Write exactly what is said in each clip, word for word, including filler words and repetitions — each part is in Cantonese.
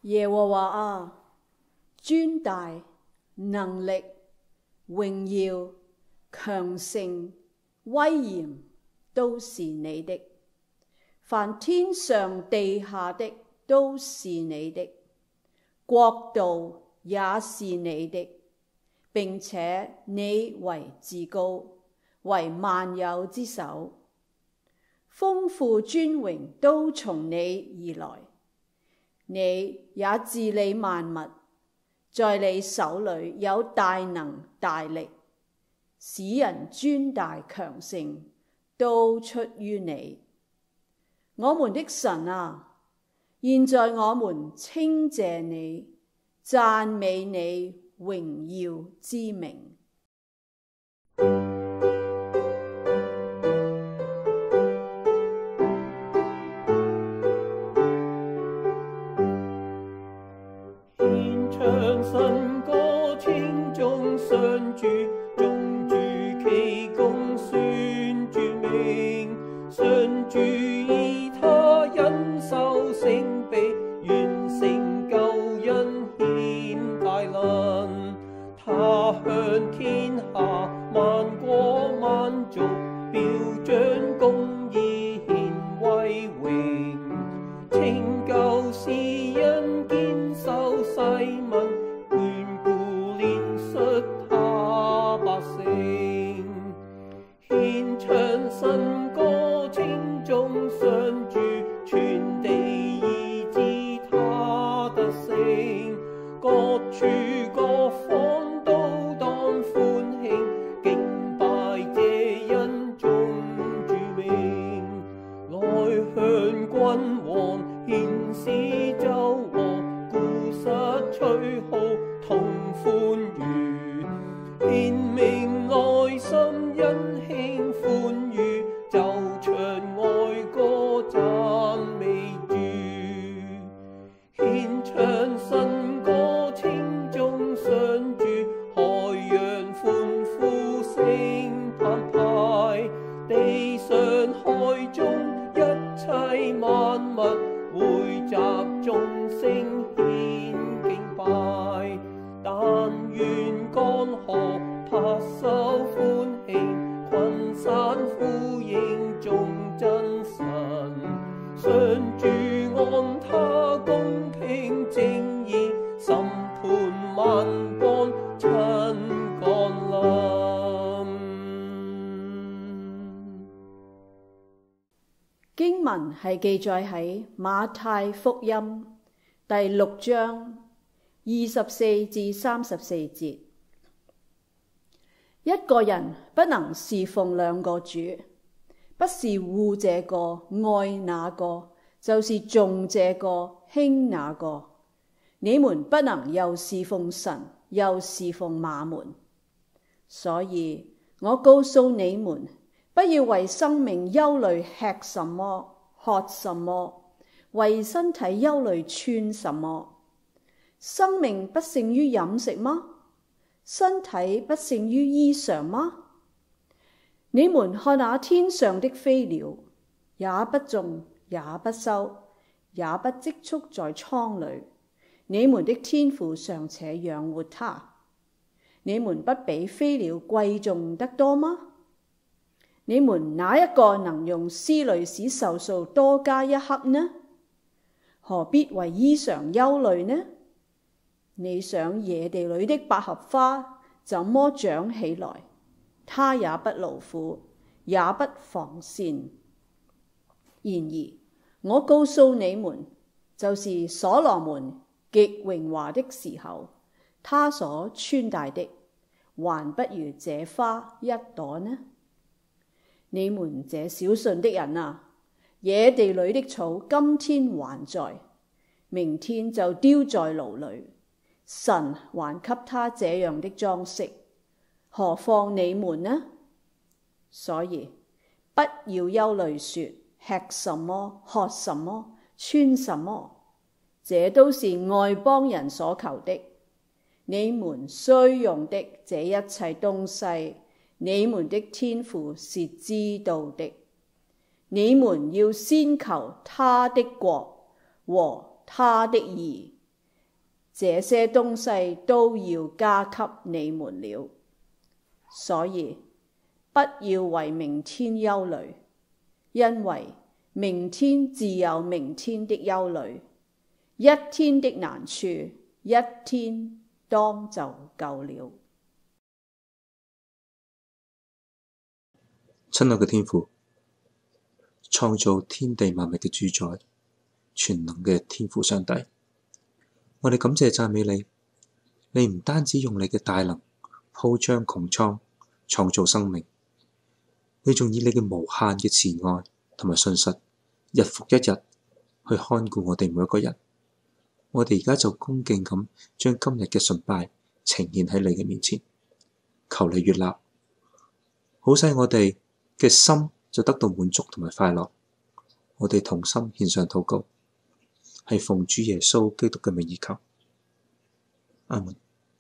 耶和華啊，尊大、能力、榮耀、強盛、威嚴都是你的，凡天上地下的都是你的，國度也是你的，並且你為至高，為萬有之首。豐富尊榮都從你而來，你也治理萬物，在你手裏有大能大力，使人尊大強盛，都出於你。我們的神啊，現在我們稱謝你，讚美你榮耀之名。 神歌稱頌上主，頌主祈恭宣主名。上主以他恩手聖臂，完成救恩顯大能。他向天下萬國萬族表彰公義顯威榮，拯救世人堅守世民，眷顧憐恤他百姓。獻唱新歌稱頌上主，全地已知他德性。各處各方都當歡慶，敬拜這恩頌主名。來向君王獻詩奏和，鼓瑟吹號同歡愉，顯明內心因慶歡愉，奏唱愛歌讚美主。獻唱新歌稱頌上主，海洋歡呼聲澎湃，地上海中一切萬物匯集眾聲獻敬拜。但願江河拍手歡慶，群山呼應眾真神。上主按他公平正義，審判萬邦親降臨。 經文係記載喺馬太福音第六章二十四至三十四節。一個人不能侍奉兩個主，不是惡這個愛那個，就是重這個輕那個。你們不能又侍奉神，又侍奉馬門。所以我告訴你們，不要為生命憂慮吃什麼，喝什麼；為身體憂慮穿什麼。生命不勝於飲食嗎？身體不勝於衣裳嗎？你們看那天上的飛鳥，也不種，也不收，也不積蓄在倉裏，你們的天父尚且養活它，你們不比飛鳥貴重得多嗎？你們哪一個能用思慮使壽數多加一刻呢？何必為衣裳憂慮呢？你想野地裏的百合花怎麼長起來？它也不勞苦，也不紡線。然而我告訴你們，就是所羅門極榮華的時候，他所穿戴的還不如這花一朵呢。你們這小信的人啊，野地裏的草今天還在，明天就丟在爐裏。神還給他這樣的裝飾，何況你們呢？所以不要憂慮說吃什麼，喝什麼，穿什麼，這都是外邦人所求的。你們需用的這一切東西，你們的天父是知道的。你們要先求他的國和他的義， 這些東西都要加給你們了。所以不要為明天憂慮，因為明天自有明天的憂慮，一天的難處一天當就夠了。 親愛嘅天父，創造天地萬物嘅主宰，全能嘅天父上帝，我哋感謝讚美你。你唔單止用你嘅大能鋪張穹蒼，創造生命，你仲以你嘅無限嘅慈愛同埋信實，日復一日去看顧我哋每一個人。我哋而家就恭敬咁將今日嘅崇拜呈現喺你嘅面前，求你悅納，好使我哋嘅心就得到滿足同埋快樂。我哋同心獻上禱告，係奉主耶穌基督嘅名而求，阿門。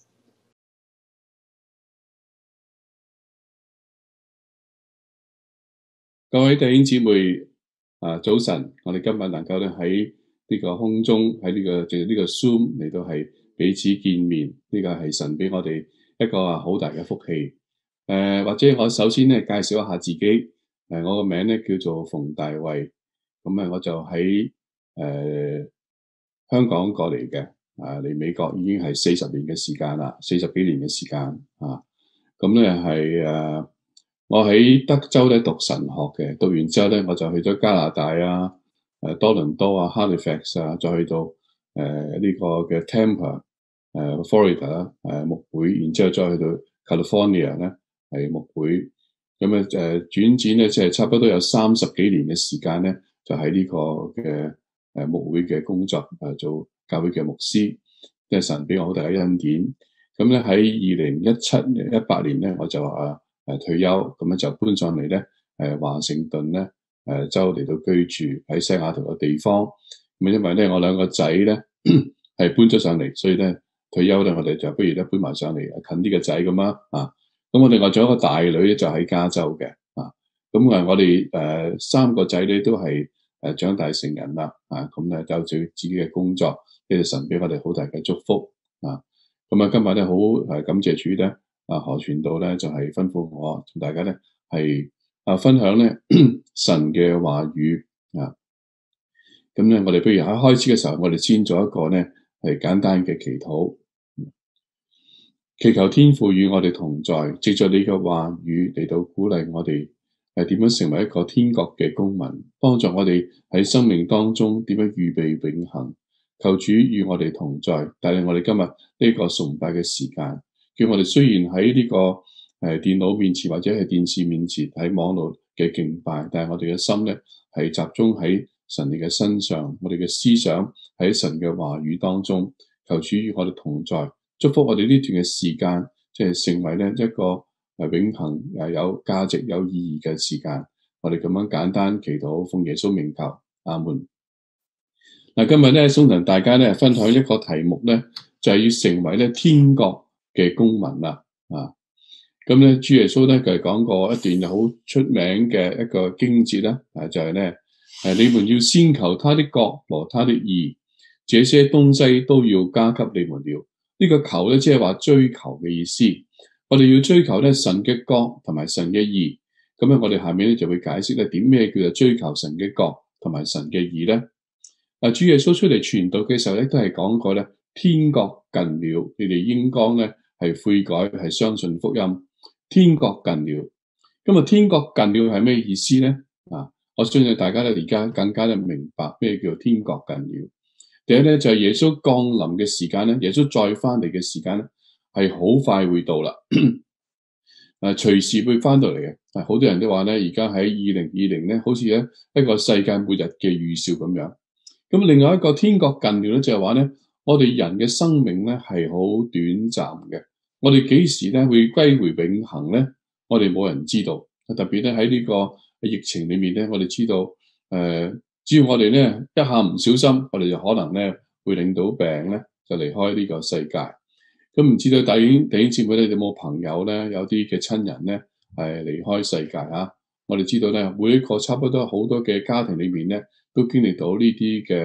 各位弟兄姊妹啊，早晨！我哋今日能夠咧喺呢個空中喺呢、這個借呢個 Zoom 嚟到係彼此見面，呢、這個係神俾我哋一個啊好大嘅福氣。誒、呃，或者我首先咧介紹一下自己。誒、呃，我個名咧叫做馮大衛，咁啊我就喺誒、呃、香港過嚟嘅，啊嚟美國已經係四十年嘅時間啦，四十幾年嘅時間啊。咁咧係誒。我喺德州咧讀神學嘅，讀完之後咧我就去咗加拿大啊、誒多倫多啊、Halifax 啊，再去到誒呢、呃這個嘅 Tampa 誒、呃、Florida 啦、呃、誒牧會，然之後再去到 California 咧係牧會，咁啊誒轉戰咧即係差不多有三十幾年嘅時間咧，就喺呢個嘅誒牧會嘅工作誒、呃、做教會嘅牧師，即係神俾我好大嘅恩典。咁咧喺二零一七年、一八年咧我就啊〜誒，退休咁樣就搬上嚟咧，誒，華盛頓咧，誒，州嚟到居住喺西雅圖嘅地方。咁因為咧，我兩個仔咧係搬咗上嚟，所以咧退休咧，我哋就不如咧搬埋上嚟，近啲嘅仔咁啊。啊，咁我另外仲有一個大女咧，就喺加州嘅。啊，咁啊，我哋誒三個仔咧都係誒長大成人啦。啊，咁咧就有自自己嘅工作，呢個神俾我哋好大嘅祝福。啊，咁啊，今日咧好誒感謝主咧。啊，何傳道咧就係、是、吩咐我同大家咧係啊分享咧神嘅話語啊，咁咧我哋不如喺開始嘅時候，我哋先做一個咧係簡單嘅祈禱，祈求天父與我哋同在，藉着你嘅話語嚟到鼓勵我哋係點樣成為一個天國嘅公民，幫助我哋喺生命當中點樣預備永恆。求主與我哋同在，帶領我哋今日呢個崇拜嘅時間。叫我哋雖然喺呢、這個誒、呃、電腦面前或者係電視面前喺網絡嘅敬拜，但係我哋嘅心咧係集中喺神你嘅身上，我哋嘅思想喺神嘅話語當中。求主與我哋同在，祝福我哋呢段嘅時間，即係成為咧一個誒永恆誒有價值有意義嘅時間。我哋咁樣簡單祈禱，奉耶穌名求，阿門。嗱，今日咧想同大家咧分享一個題目咧，就係、是、要成為咧天國嘅公民啦，啊，咁咧主耶穌咧佢係講過一段好出名嘅一個經節啦，啊就係咧，誒你們要先求他的國和他的義，這些東西都要加給你們了。呢、這個求咧即係話追求嘅意思，我哋要追求咧神嘅國同埋神嘅義。咁咧我哋下面咧就會解釋咧點咩叫做追求神嘅國同埋神嘅義咧。啊，主耶穌出嚟傳道嘅時候咧都係講過咧，天國近了，你哋應當咧。係悔改，係相信福音。天國近了，咁啊，天國近了係咩意思咧？啊，我相信大家咧而家更加咧明白咩叫天國近了。第一咧就係、是、耶穌降臨嘅時間咧，耶穌再翻嚟嘅時間咧係好快會到啦。誒，隨時會翻到嚟嘅。啊，好多人都話咧，而家喺二零二零咧，好似咧一個世界末日嘅預兆咁樣。咁另外一個天國近了咧，就係話咧，我哋人嘅生命咧係好短暫嘅。我哋幾時咧會歸回永恆咧？我哋冇人知道。特別咧喺呢個疫情裏面咧，我哋知道，誒、呃，只要我哋咧一下唔小心，我哋就可能咧會領到病咧，就離開呢個世界。咁唔知道弟兄弟兄姊妹咧，有冇朋友咧，有啲嘅親人咧係離開世界啊？我哋知道咧，每一個差不多好多嘅家庭裏面咧，都經歷到呢啲嘅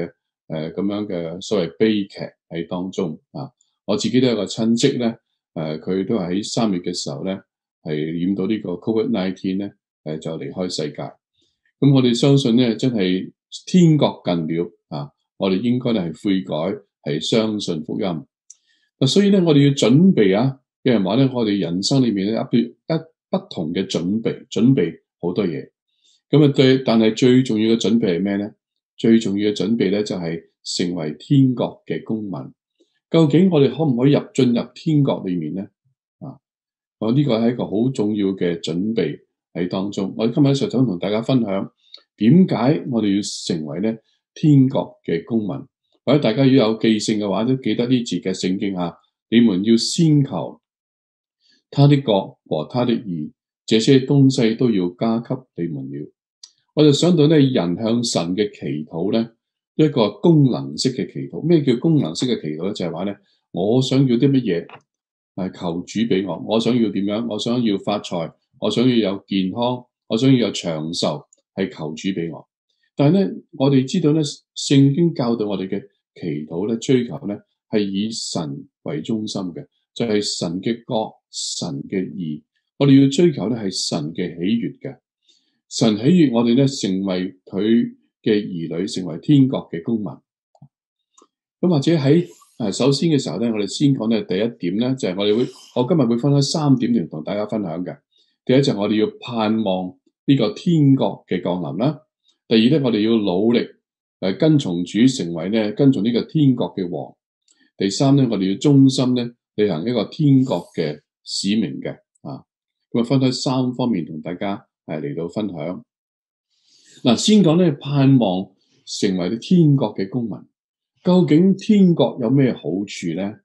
誒咁樣嘅所謂悲劇喺當中啊。我自己都有個親戚咧，誒、呃、佢都係喺三月嘅時候咧係染到呢個 Covid 十九 咧，誒就離開世界。咁我哋相信咧，真係天國近了啊！我哋應該咧係悔改，係相信福音。嗱，所以咧我哋要準備啊！有人話咧，我哋人生裏面咧一一不同嘅準備，準備好多嘢。咁啊對，但係最重要嘅準備係咩咧？最重要嘅準備咧就係成為天國嘅公民。究竟我哋可唔可以入進入天國裏面咧？啊，我呢個係一個好重要嘅準備喺當中。我今日想同大家分享點解我哋要成為咧天國嘅公民。或者大家如果有記性嘅話，都記得呢節嘅聖經啊。你們要先求他的國和他的義，這些東西都要加給你們了。我就想到咧，人向神嘅祈禱咧，一個功能式嘅祈禱。咩叫功能式嘅祈禱咧？就係話咧，我想要啲乜嘢，係求主俾我。我想要點樣？我想要發財，我想要有健康，我想要有長壽，係求主俾我。但係咧，我哋知道咧，聖經教導我哋嘅祈禱咧，追求咧係以神為中心嘅，就係神嘅國、神嘅義。我哋要追求咧係神嘅喜悅嘅。神喜悅我哋咧，成為佢嘅兒女，成為天國嘅公民。咁或者喺誒首先嘅時候咧，我哋先講咧第一點咧，就係我哋會，我今日會分開三點嚟同大家分享嘅。第一就係我哋要盼望呢個天國嘅降臨啦。第二咧，我哋要努力誒跟從主，成為咧跟從呢個天國嘅王。第三咧，我哋要忠心咧履行一個天國嘅使命嘅啊。咁啊，分開三方面同大家係嚟到分享。嗱，先講咧盼望成為天國嘅公民。究竟天國有咩好處咧？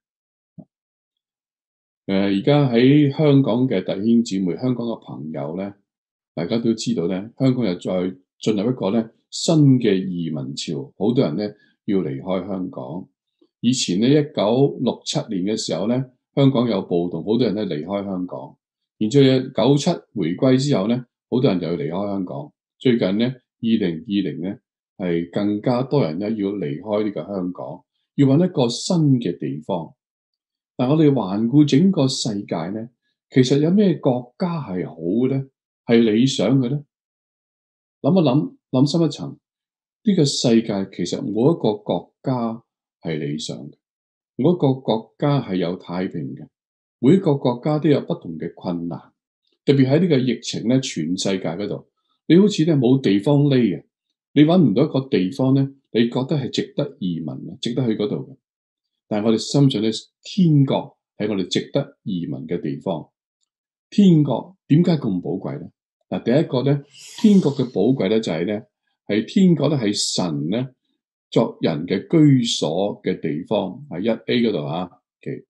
誒，而家喺香港嘅弟兄姊妹、香港嘅朋友咧，大家都知道咧，香港又再進入一個咧新嘅移民潮，好多人咧要離開香港。以前咧一九六七年嘅時候咧，香港有暴動，好多人咧離開香港。然之後九七回歸之後咧，好多人就要離開香港。最近咧，二零二零咧係更加多人咧要離開呢個香港，要揾一個新嘅地方。但我哋環顧整個世界咧，其實有咩國家係好嘅咧？係理想嘅咧？諗一諗，諗深一層，呢個世界其實冇一個國家係理想嘅，冇一個國家係有太平嘅，每一個國家都有不同嘅困難。特別喺呢個疫情咧，全世界嗰度，你好似咧冇地方匿嘅，你揾唔到一個地方咧，你覺得係值得移民嘅，值得去嗰度嘅。但係我哋深信咧，天國係我哋值得移民嘅地方。天國點解咁寶貴咧？嗱，第一個咧，天國嘅寶貴咧就係咧，係天國咧係神咧作人嘅居所嘅地方，喺一 A 嗰度啊。OK，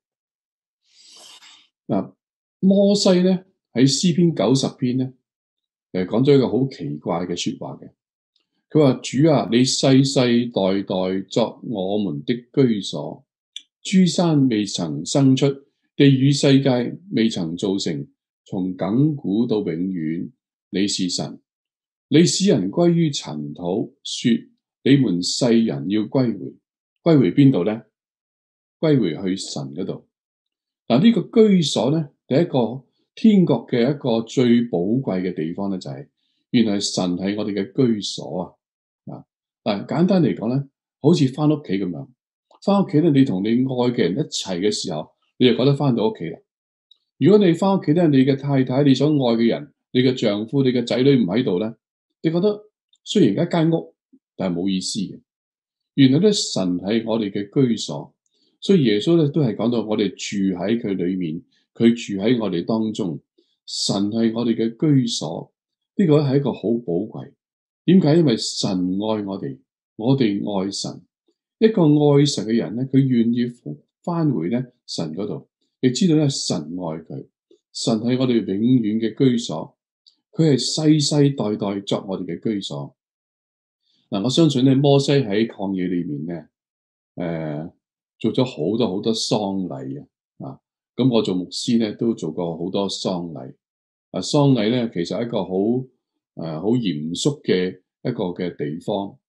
嗱，摩西咧喺詩篇九十篇咧，誒講咗一個好奇怪嘅說話嘅。佢話：主啊，你世世代代作我們的居所。諸山未曾生出，地與世界未曾造成，從亙古到永遠，你是神。你使人歸於塵土，說你們世人要歸回，歸回邊度咧？歸回去神嗰度。嗱，呢個居所咧，第一個天國嘅一個最寶貴嘅地方咧，就係原來神係我哋嘅居所啊！啊，嗱，簡單嚟講咧，好似翻屋企咁樣。翻屋企咧，你同你愛嘅人一齊嘅時候，你就覺得翻到屋企啦。如果你翻屋企咧，你嘅太太、你所愛嘅人、你嘅丈夫、你嘅仔女唔喺度咧，你覺得雖然一間屋，但係冇意思嘅。原來咧，神係我哋嘅居所，所以耶穌咧都係講到我哋住喺佢裏面，佢住喺我哋當中。神係我哋嘅居所，呢個係一個好寶貴。點解？因為神愛我哋，我哋愛神。一個愛神嘅人咧，佢願意翻回咧神嗰度，亦知道咧神愛佢，神係我哋永遠嘅居所，佢係世世代代作我哋嘅居所。嗱，我相信咧摩西喺曠野裏面咧，誒、呃、做咗好多好多喪禮啊！咁我做牧師咧都做過好多喪禮。啊，喪禮咧其實係一個好誒好嚴肅嘅一個嘅地方。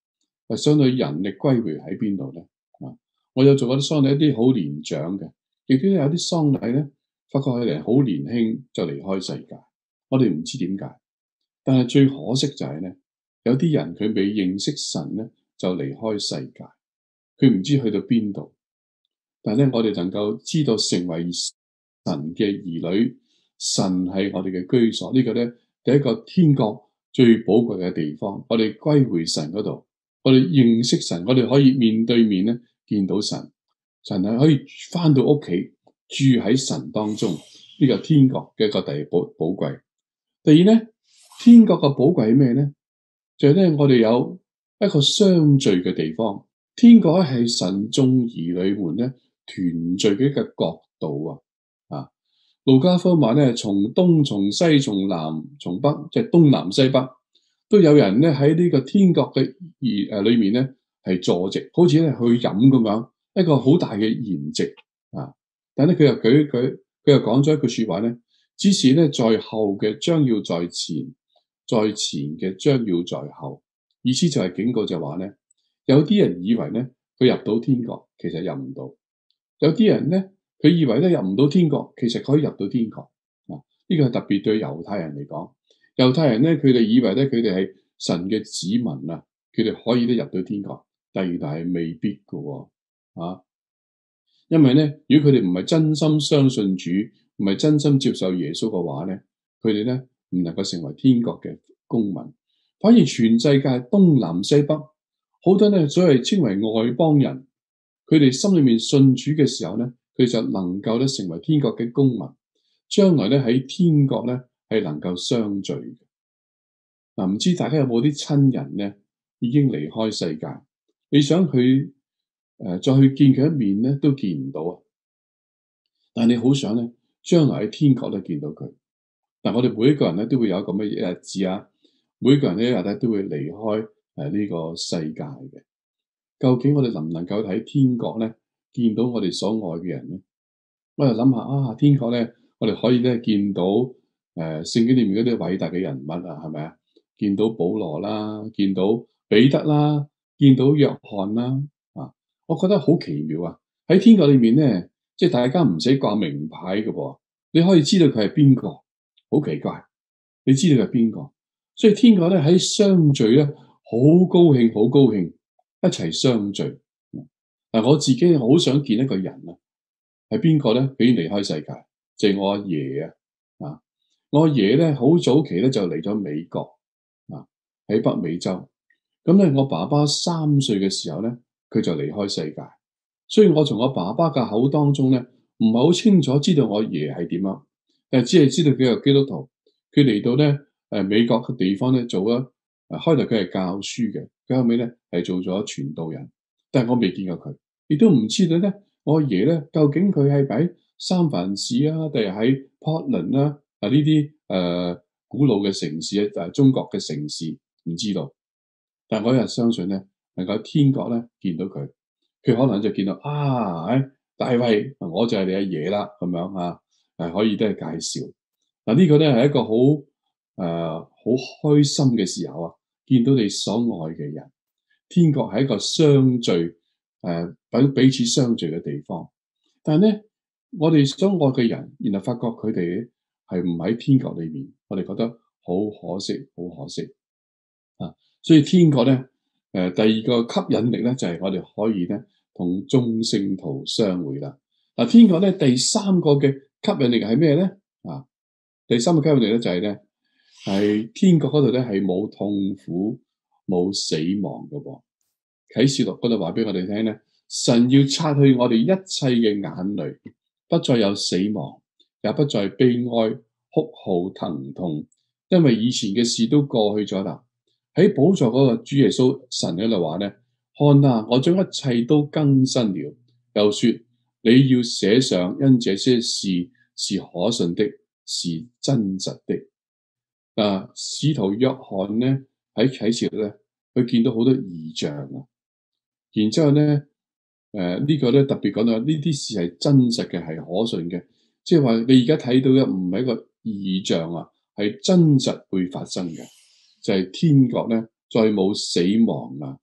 誒喪禮人力歸回喺邊度咧？啊，我有做過啲喪禮，一啲好年長嘅，亦都有啲喪禮咧，發覺佢哋好年輕就離開世界。我哋唔知點解，但係最可惜就係咧，有啲人佢未認識神咧就離開世界，佢唔知去到邊度。但係咧，我哋能夠知道成為神嘅兒女，神係我哋嘅居所，呢個咧第一個天國最寶貴嘅地方。我哋歸回神嗰度，我哋認識神，我哋可以面對面咧見到神，神係可以翻到屋企住喺神當中，呢個天國嘅一個第二寶寶貴。第二咧，天國嘅寶貴係咩咧？就係咧，我哋有一個相聚嘅地方。天國係神眾兒女們咧團聚嘅一個國度啊！啊，路加福音話咧，從東、從西、從南、從北，即係東南西北，都有人咧喺呢個天國嘅筵誒裏面咧係坐席，好似咧去飲咁樣，一個好大嘅筵席啊！但係咧佢又舉舉佢又講咗一句說話咧，只是咧在後嘅將要在前，在前嘅將要在後，意思就係警告就話咧，有啲人以為咧佢入到天國，其實入唔到。有啲人咧，佢以為咧入唔到天國，其實佢可以入到天國。啊，呢個係特別對猶太人嚟講。猶太人咧，佢哋以為咧，佢哋係神嘅子民啊，佢哋可以咧入到天國。但係係未必㗎喎，啊，因為咧，如果佢哋唔係真心相信主，唔係真心接受耶穌嘅話咧，佢哋咧唔能夠成為天國嘅公民。反而全世界東南西北好多咧，所謂稱為外邦人。佢哋心裏面信主嘅時候咧，佢就能夠咧成為天國嘅公民，將來咧喺天國咧係能夠相聚嘅。嗱、啊，唔知大家有冇啲親人咧已經離開世界，你想去誒、呃、再去見佢一面咧都見唔到啊！但係你好想咧，將來喺天國咧見到佢。嗱，我哋每一個人咧都會有咁嘅日子啊，每一個人呢一日咧都會離開誒呢個世界嘅。究竟我哋能唔能夠喺天國咧見到我哋所愛嘅人咧？我又諗下啊，天國咧，我哋可以咧見到誒聖經裏面嗰啲偉大嘅人物啊，係咪啊？見到保羅啦，見到彼得啦，見到約翰啦，啊，我覺得好奇妙啊！喺天國裏面咧，即係大家唔使掛名牌嘅噃，你可以知道佢係邊個，好奇怪，你知道佢係邊個，所以天國咧喺相聚咧，好高興，好高興。一齊相聚。嗱，我自己好想見一個人啊，係邊個咧？佢已經離開世界，就係、是、我阿爺啊。啊，我阿爺咧好早期咧就嚟咗美國啊，喺北美洲。咁咧，我爸爸三歲嘅時候咧，佢就離開世界。所以我從我爸爸嘅口當中咧，唔係好清楚知道我阿爺係點樣，但係只係知道佢係基督徒。佢嚟到咧誒美國嘅地方咧做咗誒開頭佢係教書嘅。佢後尾咧係做咗傳道人，但係我未見過佢，亦都唔知道咧我阿爺咧究竟佢係喺三藩市啊，定係喺 Portland 啦啊呢啲誒古老嘅城市啊，誒中國嘅城市唔知道。但係我又相信咧，能夠喺天國咧見到佢，佢可能就見到啊，誒大衛，我就係你阿爺啦，咁樣啊，誒可以都係介紹。嗱、這個、呢個咧係一個好誒好開心嘅時候啊！見到你所愛嘅人，天國係一個相聚，誒、呃，彼彼此相聚嘅地方。但係咧，我哋所愛嘅人，然後發覺佢哋係唔喺天國裏面，我哋覺得好可惜，好可惜啊！所以天國咧，誒、呃，第二個吸引力咧就係、是、我哋可以咧同眾聖徒相會啦。嗱、啊，天國咧第三個嘅吸引力係咩咧？啊，第三個吸引力咧就係、是、咧。係天國嗰度咧，係冇痛苦、冇死亡嘅噃。啟示錄嗰度話俾我哋聽咧，神要擦去我哋一切嘅眼淚，不再有死亡，也不再悲哀、哭號、疼痛，因為以前嘅事都過去咗啦。喺寶座嗰個主耶穌神喺度話咧，看啊，我將一切都更新了。又說你要寫上，因這些事是可信的，是真實的。啊，使徒約翰咧喺啟示錄咧，佢見到好多異象啊。然之後咧，誒、呃這個、呢個咧特別講到呢啲事係真實嘅，係可信嘅，即係話你而家睇到嘅唔係一個異象啊，係真實會發生嘅，就係、是、天國咧再冇死亡啊，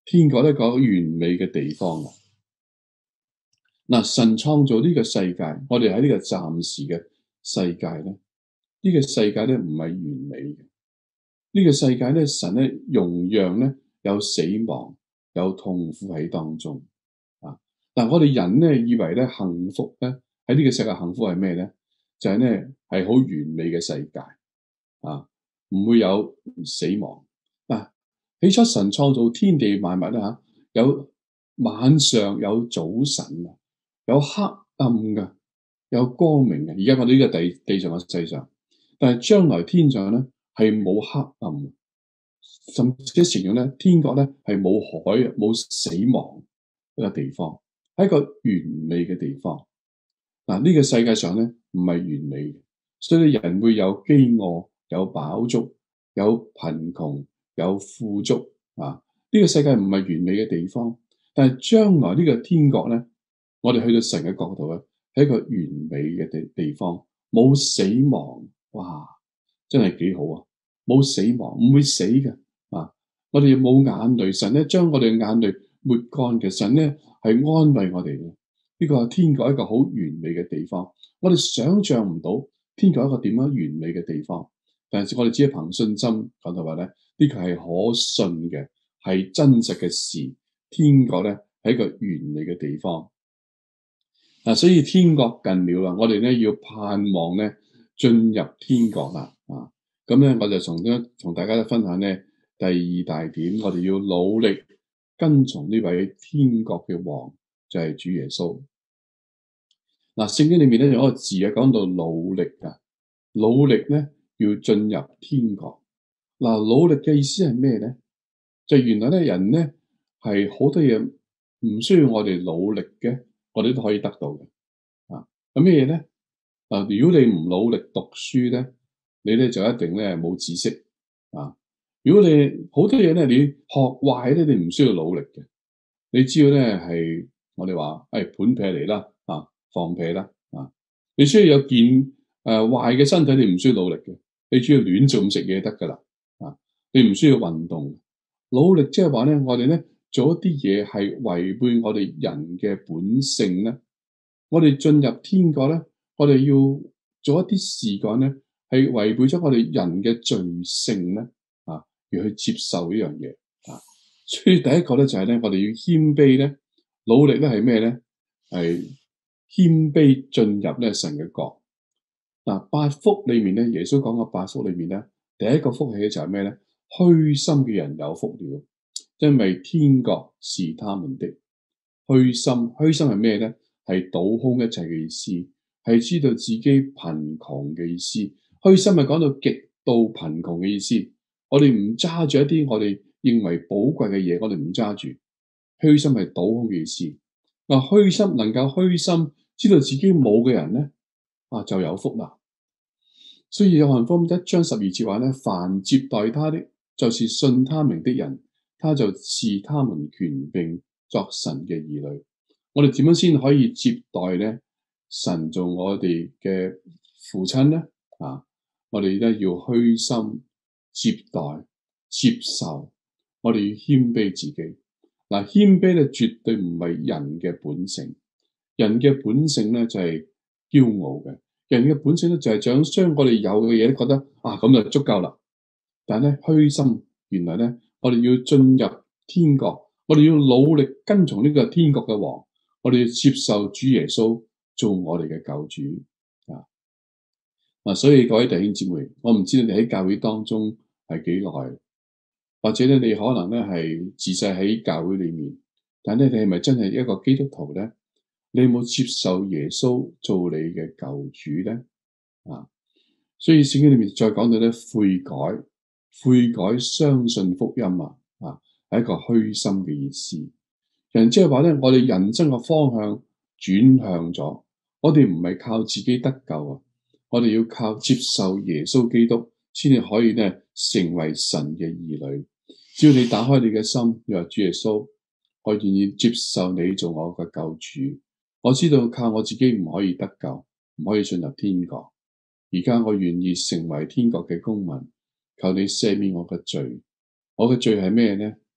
天國呢個完美嘅地方。嗱，神創造呢個世界，我哋喺呢個暫時嘅世界咧，呢個世界咧唔係完美嘅。呢個世界咧，神咧容讓咧有死亡、有痛苦喺當中啊。嗱，我哋人咧以為咧幸福咧喺呢個世界幸福係咩咧？就係咧係好完美嘅世界啊，唔會有死亡。嗱，起初神創造天地萬物啦嚇，有晚上有早晨啊。有黑暗嘅，有光明嘅。而家我哋呢個地地上嘅世上，但係將來天上咧係冇黑暗，甚至形容咧天國咧係冇海、冇死亡一個地方，係一個完美嘅地方。嗱，呢個世界上咧唔係完美嘅，所以人會有飢餓、有飽足、有貧窮、有富足啊。呢個世界唔係完美嘅地方，但係將來呢個天國咧。我哋去到神嘅角度咧，係一個完美嘅地地方，冇死亡，哇，真係幾好啊！冇死亡，唔會死嘅啊！我哋冇眼淚，神咧將我哋嘅眼淚抹乾嘅，神咧係安慰我哋嘅。呢個係天國一個好完美嘅地方，我哋想象唔到天國一個點樣完美嘅地方，但係我哋只係憑信心講到話咧，呢個係可信嘅，係真實嘅事。天國咧係一個完美嘅地方。嗱、啊，所以天國近了啦，我哋咧要盼望咧進入天國啦，啊，咁咧我就從咗同大家分享咧第二大點，我哋要努力跟從呢位天國嘅王，就係、是、主耶穌。嗱、啊，聖經裏面咧有一個字啊，講到努力啊，努力咧要進入天國。嗱、啊，努力嘅意思係咩咧？就原來咧人咧係好多嘢唔需要我哋努力嘅。我哋都可以得到嘅，啊，咁咩嘢咧？啊，如果你唔努力讀書咧，你咧就一定咧冇知識，啊，如果你好多嘢咧，你學壞咧，你唔需要努力嘅，你只要咧係我哋話，誒盤劈嚟啦，啊，放屁啦，啊，你需要有件誒壞嘅身體，你唔需要努力嘅，你只要亂做咁食嘢得噶啦，啊，你唔需要運動，努力即係話咧，我哋咧。做一啲嘢係違背我哋人嘅本性咧，我哋進入天國咧，我哋要做一啲事幹咧，係違背咗我哋人嘅罪性咧，啊，要去接受呢樣嘢啊。所以第一個咧就係咧，我哋要謙卑咧，努力咧係咩咧？係謙卑進入咧神嘅國。嗱、啊，八福裏面咧，耶穌講嘅八福裏面咧，第一個福氣就係咩咧？虛心嘅人有福了。因為天國是他們的。虛心，虛心係咩咧？係倒空一切嘅意思，係知道自己貧窮嘅意思。虛心係講到極度貧窮嘅意思。我哋唔揸住一啲我哋認為寶貴嘅嘢，我哋唔揸住。虛心係倒空嘅意思。嗱，虛心能夠虛心知道自己冇嘅人咧，啊就有福啦。所以約翰福音一章十二節話咧，凡接待他的，就是信他名的人。他就賜他們權柄作神嘅兒女。我哋點樣先可以接待咧？神做我哋嘅父親咧？啊，我哋咧要虛心接待、接受。我哋要謙卑自己。嗱、啊，謙卑咧絕對唔係人嘅本性。人嘅本性咧就係驕傲嘅。人嘅本性咧就係想將我哋有嘅嘢覺得啊咁就足夠啦。但係咧虛心，原來咧。我哋要進入天國，我哋要努力跟從呢個天國嘅王，我哋要接受主耶穌做我哋嘅救主啊！嗱，所以各位弟兄姊妹，我唔知道你喺教會當中係幾耐，或者咧你可能咧係自細喺教會裏面，但係咧你係咪真係一個基督徒咧？你有冇接受耶穌做你嘅救主咧？啊！所以聖經裏面再講到咧悔改。悔改相信福音啊，啊係一個虛心嘅意思。人即係話咧，我哋人生嘅方向轉向咗，我哋唔係靠自己得救啊，我哋要靠接受耶穌基督，先至可以咧成為神嘅兒女。只要你打開你嘅心，你話主耶穌，我願意接受你做我嘅救主。我知道靠我自己唔可以得救，唔可以進入天國。而家我願意成為天國嘅公民。求你赦免我嘅罪，我嘅罪係咩呢？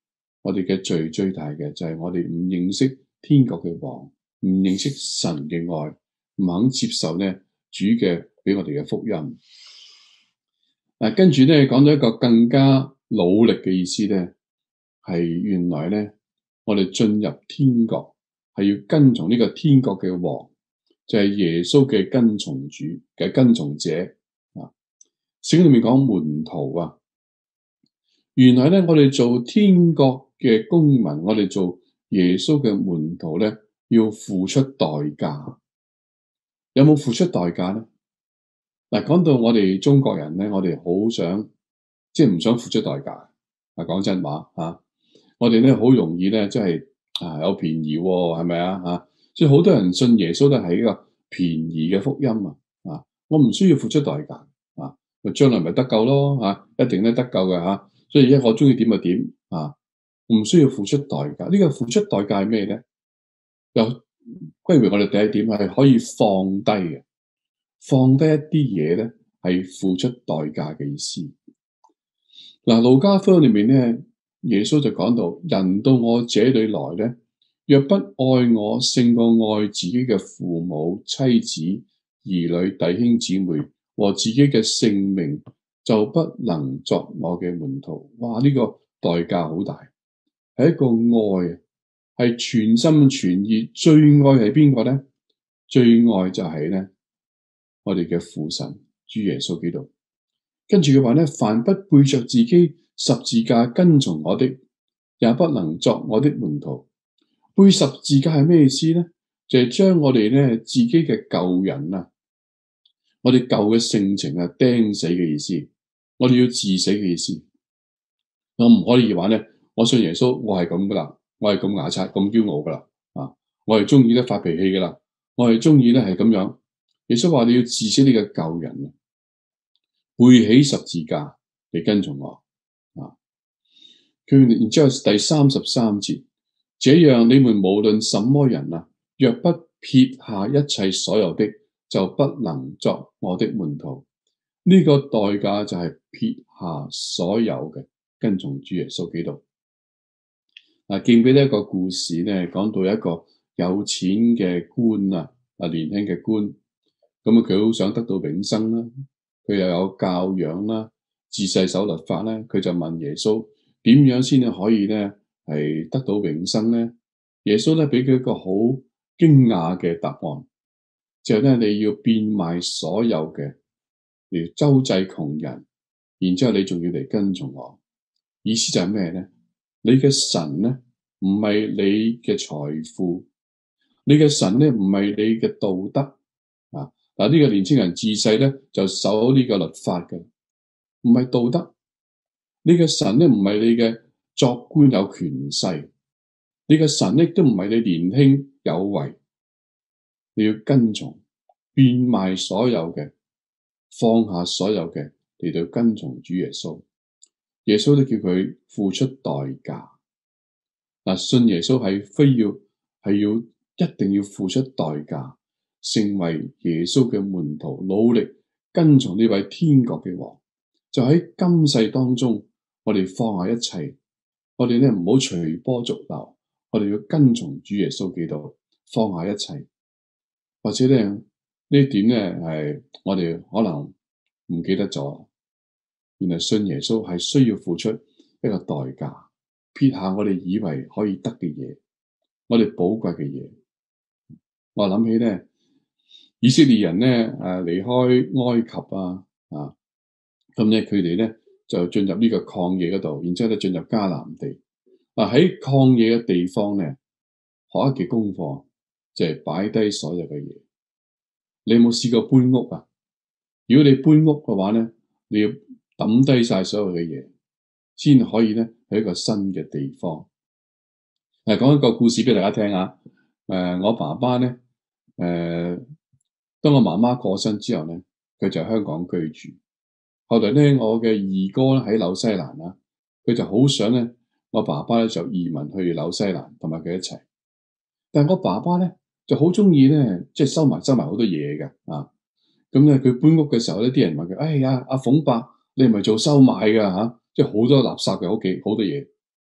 我哋嘅罪最大嘅就係我哋唔認識天國嘅王，唔認識神嘅愛，唔肯接受呢主嘅俾我哋嘅福音。嗱、啊，跟住咧講到一個更加努力嘅意思咧，係原來咧我哋進入天國係要跟從呢個天國嘅王，就係、是、耶穌嘅跟從主嘅跟從者啊。聖經裏面講門徒啊，原來咧我哋做天國嘅公民，我哋做耶穌嘅門徒咧，要付出代價。有冇付出代價咧？嗱，講到我哋中國人咧，我哋好想即係唔想付出代價。啊，講真話啊，我哋咧好容易咧，即係啊有便宜喎，係咪啊？嚇，所以好多人信耶穌都係一個便宜嘅福音啊！啊，我唔需要付出代價啊，將來咪得救咯嚇，一定咧得救嘅嚇。所以一我中意點就點啊，唔需要付出代價。呢個付出代價係咩咧？又歸回我哋第一點係可以放低嘅。放低一啲嘢咧，係付出代價嘅意思。嗱，路加福音裏面咧，耶穌就講到：人到我這裏來咧，若不愛我勝過愛自己嘅父母、妻子、兒女、弟兄姊妹和自己嘅性命，就不能作我嘅門徒。哇！呢個代價好大，係一個愛，係全心全意。最愛係邊個咧？最愛就係咧。我哋嘅父神主耶穌基督，跟住佢話咧，凡不背着自己十字架跟從我的，也不能作我的門徒。背十字架係咩意思咧？就係、是、將我哋咧自己嘅舊人啊，我哋舊嘅性情啊釘死嘅意思，我哋要治死嘅意思。我唔可以話咧，我信耶穌，我係咁噶啦，我係咁牙刷咁驕傲噶啦，啊，我係中意咧發脾氣噶啦，我係中意咧係咁樣。耶穌話你要治死你嘅舊人啊，背起十字架嚟跟從我啊。佢然之後第三十三節，這樣你們無論什麼人啊，若不撇下一切所有的，就不能作我的門徒。呢、這個代價就係撇下所有嘅跟從主耶穌基督。嗱、啊，記唔記得一個故事咧？講到一個有錢嘅官啊，啊年輕嘅官。咁啊，佢好想得到永生啦，佢又有教養啦，自細守律法咧，佢就問耶穌點樣先至可以咧係得到永生咧？耶穌咧俾佢一個好驚訝嘅答案，就係咧你要變賣所有嘅，嚟周濟窮人，然之後你仲要嚟跟從我。意思就係咩咧？你嘅神咧唔係你嘅財富，你嘅神咧唔係你嘅道德啊。嗱，呢個年青人自細咧就守呢個律法嘅，唔係道德。你嘅神咧唔係你嘅作官有權勢，你嘅神咧都唔係你年輕有為。你要跟從，變賣所有嘅，放下所有嘅嚟到跟從主耶穌。耶穌都叫佢付出代價。嗱，信耶穌係非要係要一定要付出代價。成為耶穌嘅門徒，努力跟從呢位天國嘅王，就喺今世當中，我哋放下一切，我哋咧唔好隨波逐流，我哋要跟從主耶穌基督，放下一切。或者咧呢一點咧係我哋可能唔記得咗，原來信耶穌係需要付出一個代價，撇下我哋以為可以得嘅嘢，我哋寶貴嘅嘢。我諗起咧。以色列人咧，誒離開埃及啊，啊，咁咧佢哋咧就進入呢個曠野嗰度，然之後咧進入迦南地。嗱，喺曠野嘅地方咧，學一嘅功課就係擺低所有嘅嘢。你有冇試過搬屋啊？如果你搬屋嘅話咧，你要抌低晒所有嘅嘢，先可以咧去一個新嘅地方。誒，講一個故事俾大家聽下。誒，我爸爸咧，誒。當我媽媽過身之後咧，佢就喺香港居住。後來咧，我嘅二哥咧喺紐西蘭啦，佢就好想咧，我爸爸咧就移民去紐西蘭同埋佢一齊。但係我爸爸咧就好中意咧，即係收埋收埋好多嘢嘅啊。咁咧佢搬屋嘅時候咧，啲人問佢：哎呀，阿鳳伯，你係咪做收買㗎嚇？即係好多垃圾嘅屋企，好多嘢。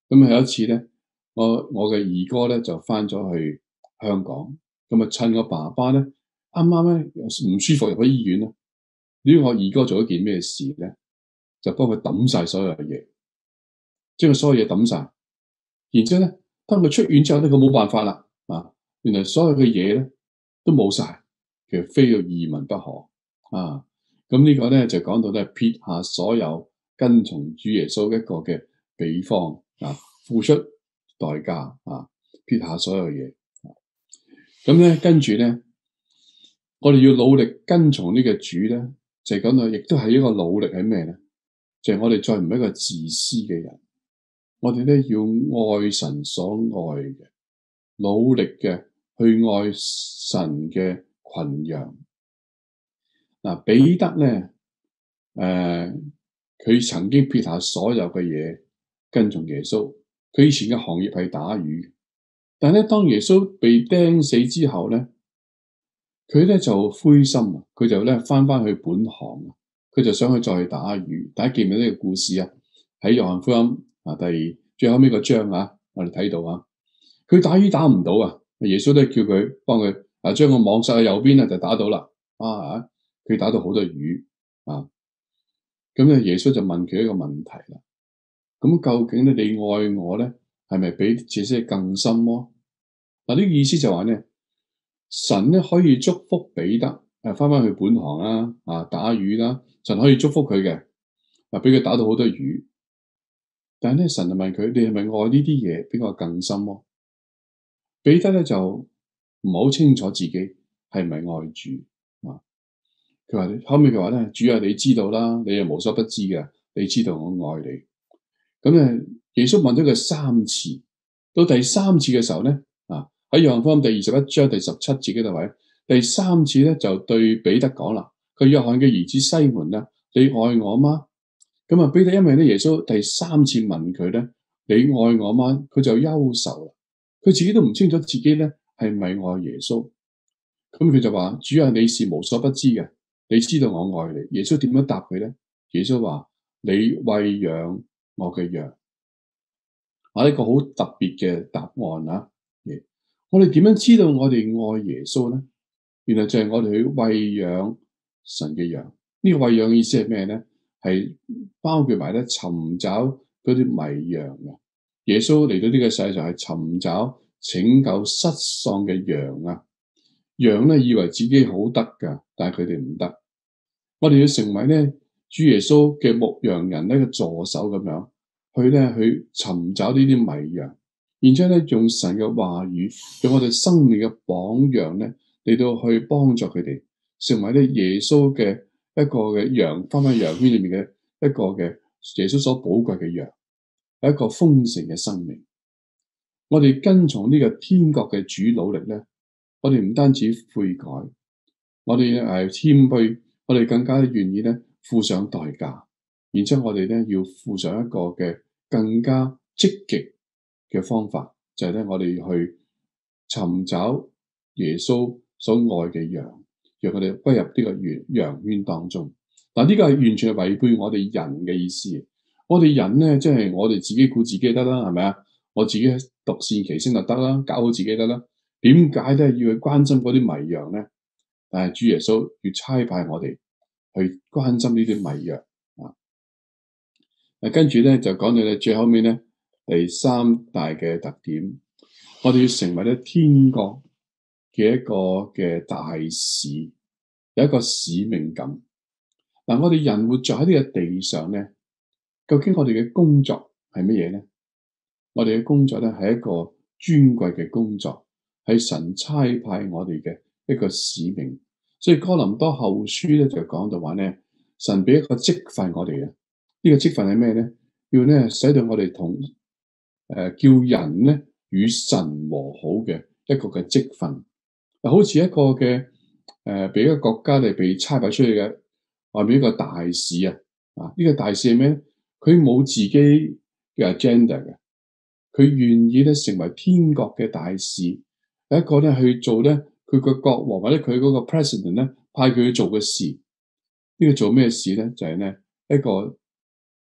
咁有一次咧，我我嘅二哥咧就翻咗去香港，咁啊趁我爸爸咧啱啱咧唔舒服入咗醫院咧，呢個我二哥做咗件咩事咧？就幫佢抌晒所有嘅嘢，將佢所有嘢抌晒。然之後咧，當佢出院之後咧，佢冇辦法啦啊！原來所有嘅嘢咧都冇晒，其實非要移民不可啊！咁呢個咧就講到咧撇下所有跟從主耶穌一個嘅比方啊，付出代價啊，撇下所有嘢。咁咧跟住咧，我哋要努力跟從呢個主咧，就係講到亦都係一個努力係咩咧？就係我哋再唔係一個自私嘅人，我哋咧要愛神所愛嘅，努力嘅去愛神嘅群羊。嗱、啊，彼得咧，誒、呃，佢曾經撇下所有嘅嘢跟從耶穌。佢以前嘅行業係打魚，但係咧當耶穌被釘死之後咧，佢咧就灰心啊，佢就咧翻翻去本行啊。佢就想去再去打魚，大家記唔記得呢個故事啊？喺約翰福音啊，第最後尾個章啊，我哋睇到啊，佢打魚打唔到啊，耶穌都叫佢幫佢啊，將個網撒喺右邊啊，就打到啦啊！佢打到好多魚啊，咁咧耶穌就問佢一個問題啦。咁究竟咧你愛我咧，係咪比這些更深麼？嗱，呢個意思就話咧，神咧可以祝福彼得誒，翻翻去本行啦，啊打魚啦。神可以祝福佢嘅，啊俾佢打到好多魚，但係咧神就問佢：你係咪愛呢啲嘢比我更深咯？彼得咧就唔係好清楚自己係咪愛主啊？佢話後尾佢話咧：主啊，你知道啦，你係無所不知嘅，你知道我愛你。咁咧，耶穌問咗佢三次，到第三次嘅時候咧，啊喺約翰福音第二十一章第十七節嗰度位，第三次咧就對彼得講啦。佢約翰嘅兒子西門咧，你愛我嗎？咁啊，彼得因為咧耶穌第三次問佢咧，你愛我嗎？佢就憂愁啦，佢自己都唔清楚自己咧係咪愛耶穌。咁佢就話：主啊，你是無所不知嘅，你知道我愛你。耶穌點樣答佢咧？耶穌話：你餵養我嘅羊。啊，一個好特別嘅答案啊！我哋點樣知道我哋愛耶穌咧？原來就係我哋去餵養神嘅羊。呢、這個餵養意思係咩咧？係包括埋咧尋找嗰啲迷羊嘅。耶穌嚟到呢個世上係尋找拯救失喪嘅羊啊！羊咧以為自己好得噶，但係佢哋唔得。我哋要成為咧主耶穌嘅牧羊人咧嘅助手咁樣，去咧去尋找呢啲迷羊，然之後咧用神嘅話語，用我哋生命嘅榜樣咧嚟到去幫助佢哋，成為咧耶穌嘅一個嘅羊，翻返羊圈裏面嘅一個嘅耶穌所寶貴嘅羊，係一個豐盛嘅生命。我哋跟從呢個天國嘅主努力咧，我哋唔單止悔改，我哋係謙卑，我哋更加願意咧付上代價，然之後我哋咧要付上一個嘅更加積極嘅方法，就係咧我哋去尋找耶穌所愛嘅羊，讓佢哋歸入呢個羊圈當中。嗱，呢個係完全係違背我哋人嘅意思。我哋人咧，即係我哋自己顧自己得啦，係咪啊？我自己獨善其身就得啦，搞好自己得啦。點解咧要去關心嗰啲迷羊咧？但係主耶穌要差派我哋去關心呢啲迷羊啊！嗱，跟住咧就講到咧最後面咧第三大嘅特點，我哋要成為咧天國嘅一個嘅大使，有一個使命感。嗱，我哋人活在喺呢個地上咧，究竟我哋嘅工作係乜嘢咧？我哋嘅工作咧係一個尊貴嘅工作，係神差派我哋嘅一個使命。所以哥林多後書咧就講到話咧，神俾一個職分我哋嘅，呢個職分係咩咧？要咧使到我哋同誒叫人咧與神和好嘅一個嘅職分。嗱，好似一個嘅誒俾一個國家嚟被差派出去嘅外面一個大使啊，啊呢個大使係咩咧？佢冇自己嘅 agenda 嘅。佢願意咧成為天國嘅大使，有一個咧去做咧佢個國王或者佢嗰個 president 咧派佢去做嘅事。呢個做咩事咧？就係咧一個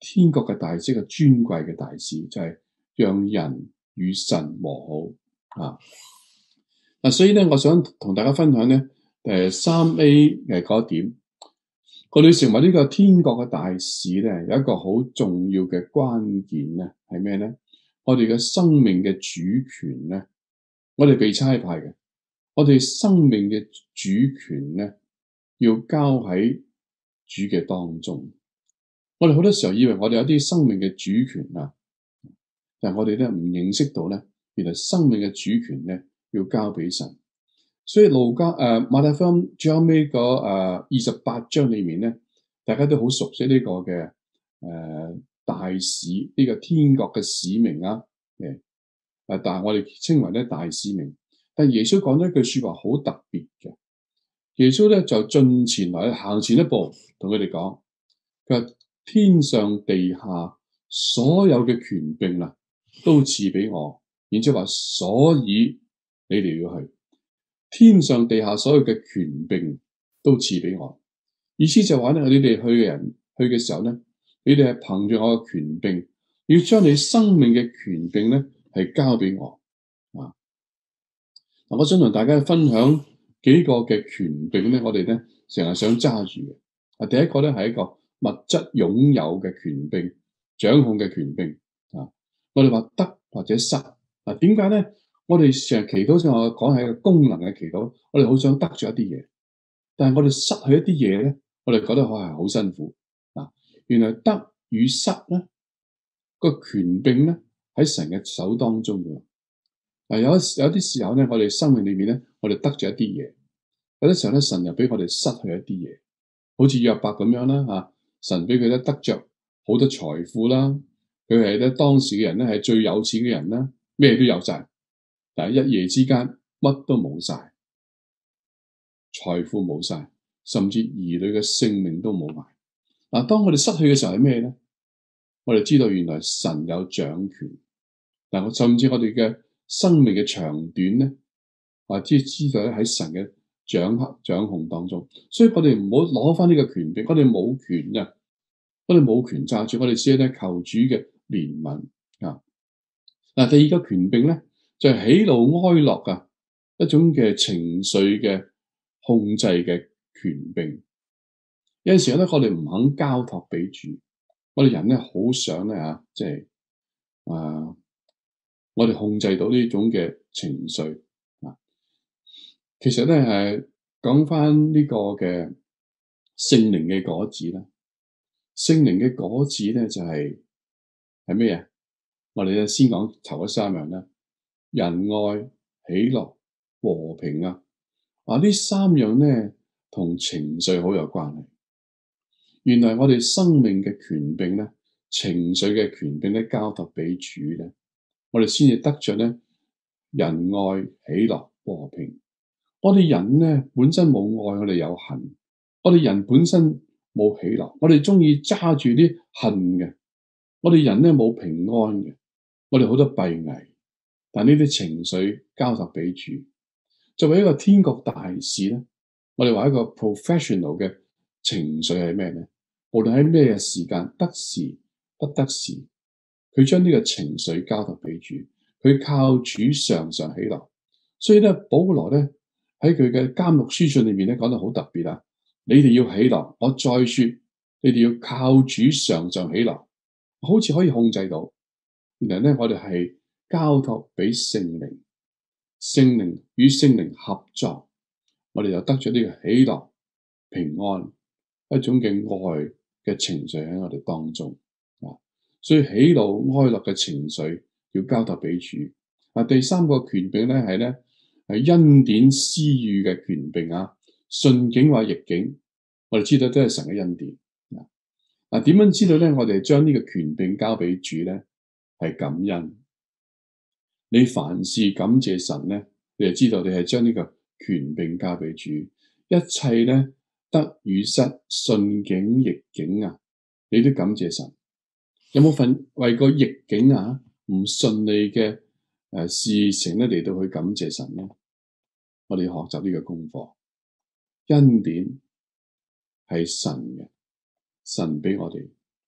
天國嘅大事，一個尊貴嘅大事，就係、是、讓人與神和好啊！嗱，所以咧，我想同大家分享咧，誒三 A 嘅嗰一點，我哋成為呢個天國嘅大事咧，有一個好重要嘅關鍵咧，係咩咧？我哋嘅生命嘅主權咧，我哋被差派嘅，我哋生命嘅主權咧，要交喺主嘅當中。我哋好多時候以為我哋有啲生命嘅主權啊，但係我哋咧唔認識到咧，原來生命嘅主權咧要交俾神。所以路加誒、呃、馬太福音最後尾嗰誒二十八章裏面咧，大家都好熟悉呢個嘅誒、呃、大使呢、呢個天國嘅使命啊，誒誒，但係我哋稱為咧大使命。但耶穌講咗一句說話好特別嘅，耶穌咧就進前來行前一步，同佢哋講，佢話天上地下所有嘅權柄啦，都賜俾我。然之後話，所以你哋要去。天上地下所有嘅權柄都賜俾我，意思就話咧，你哋去嘅人去嘅時候咧，你哋係憑住我嘅權柄，要將你生命嘅權柄咧係交俾我啊！嗱，我想同大家分享幾個嘅權柄咧，我哋咧成日想揸住嘅啊。第一個咧係一個物質擁有嘅權柄，掌控嘅權柄啊。我哋話得或者失啊，點解咧？我哋成日祈禱，正我講係一個功能嘅祈禱，我哋好想得咗一啲嘢，但係我哋失去一啲嘢咧，我哋覺得可係好辛苦啊。原來得與失咧，個權柄咧喺神嘅手當中嘅。嗱，有有啲時候咧，我哋生命裏面咧，我哋得咗一啲嘢，有啲時候咧，神又俾我哋失去一啲嘢，好似約伯咁樣啦吓，神俾佢咧得着好多財富啦，佢係咧當時嘅人咧係最有錢嘅人啦，咩都有晒。但係一夜之間乜都冇晒，財富冇晒，甚至兒女嘅性命都冇埋。嗱，當我哋失去嘅時候係咩咧？我哋知道原來神有掌權。嗱，我甚至我哋嘅生命嘅長短咧，或者知道咧喺神嘅掌握掌控當中。所以我哋唔好攞翻呢個權柄，我哋冇權嘅，我哋冇權揸住，我哋只係咧求主嘅憐憫啊。嗱，第二個權柄咧，就係喜怒哀樂啊，一種嘅情緒嘅控制嘅權柄。有陣時候咧，我哋唔肯交託俾主，我哋人咧好想咧吓，即係啊，我哋控制到呢種嘅情緒啊。其實咧係講翻呢個嘅聖靈嘅果子啦，聖靈嘅果子咧就係係咩啊？我哋咧先講頭嗰三樣啦。仁愛、喜樂、和平啊！啊，呢三樣咧同情緒好有關係。原來我哋生命嘅權柄咧，情緒嘅權柄咧，交託俾主咧，我哋先至得着咧仁愛、喜樂、和平。我哋人咧本身冇愛，我哋有恨；我哋人本身冇喜樂，我哋中意揸住啲恨嘅。我哋人咧冇平安嘅，我哋好多閉翳。但呢啲情緒交託俾主，作為一個天國大使咧，我哋話一個 professional 嘅情緒係咩咧？無論喺咩時間，得時不得時，佢將呢個情緒交託俾主，佢靠主常常喜樂。所以咧，保羅咧喺佢嘅監獄書信裏面咧講得好特別啊！你哋要喜樂，我再說，你哋要靠主常常喜樂，好似可以控制到。原來咧，我哋係交託俾聖靈，聖靈與聖靈合作，我哋就得咗呢個喜樂、平安，一種嘅愛嘅情緒喺我哋當中啊。所以喜怒哀樂嘅情緒要交託俾主。啊，第三個權柄咧係咧係恩典施予嘅權柄啊，順境或逆境，我哋知道都係神嘅恩典啊。啊，點樣知道咧？我哋將呢個權柄交俾主咧，係感恩。你凡事感謝神咧，你就知道你係將呢個權柄交俾主。一切咧得與失、順境逆境啊，你都感謝神。有冇份為個逆境啊唔順利嘅誒事情咧嚟到去感謝神咧？我哋要學習呢個功課。恩典係神嘅，神俾我哋，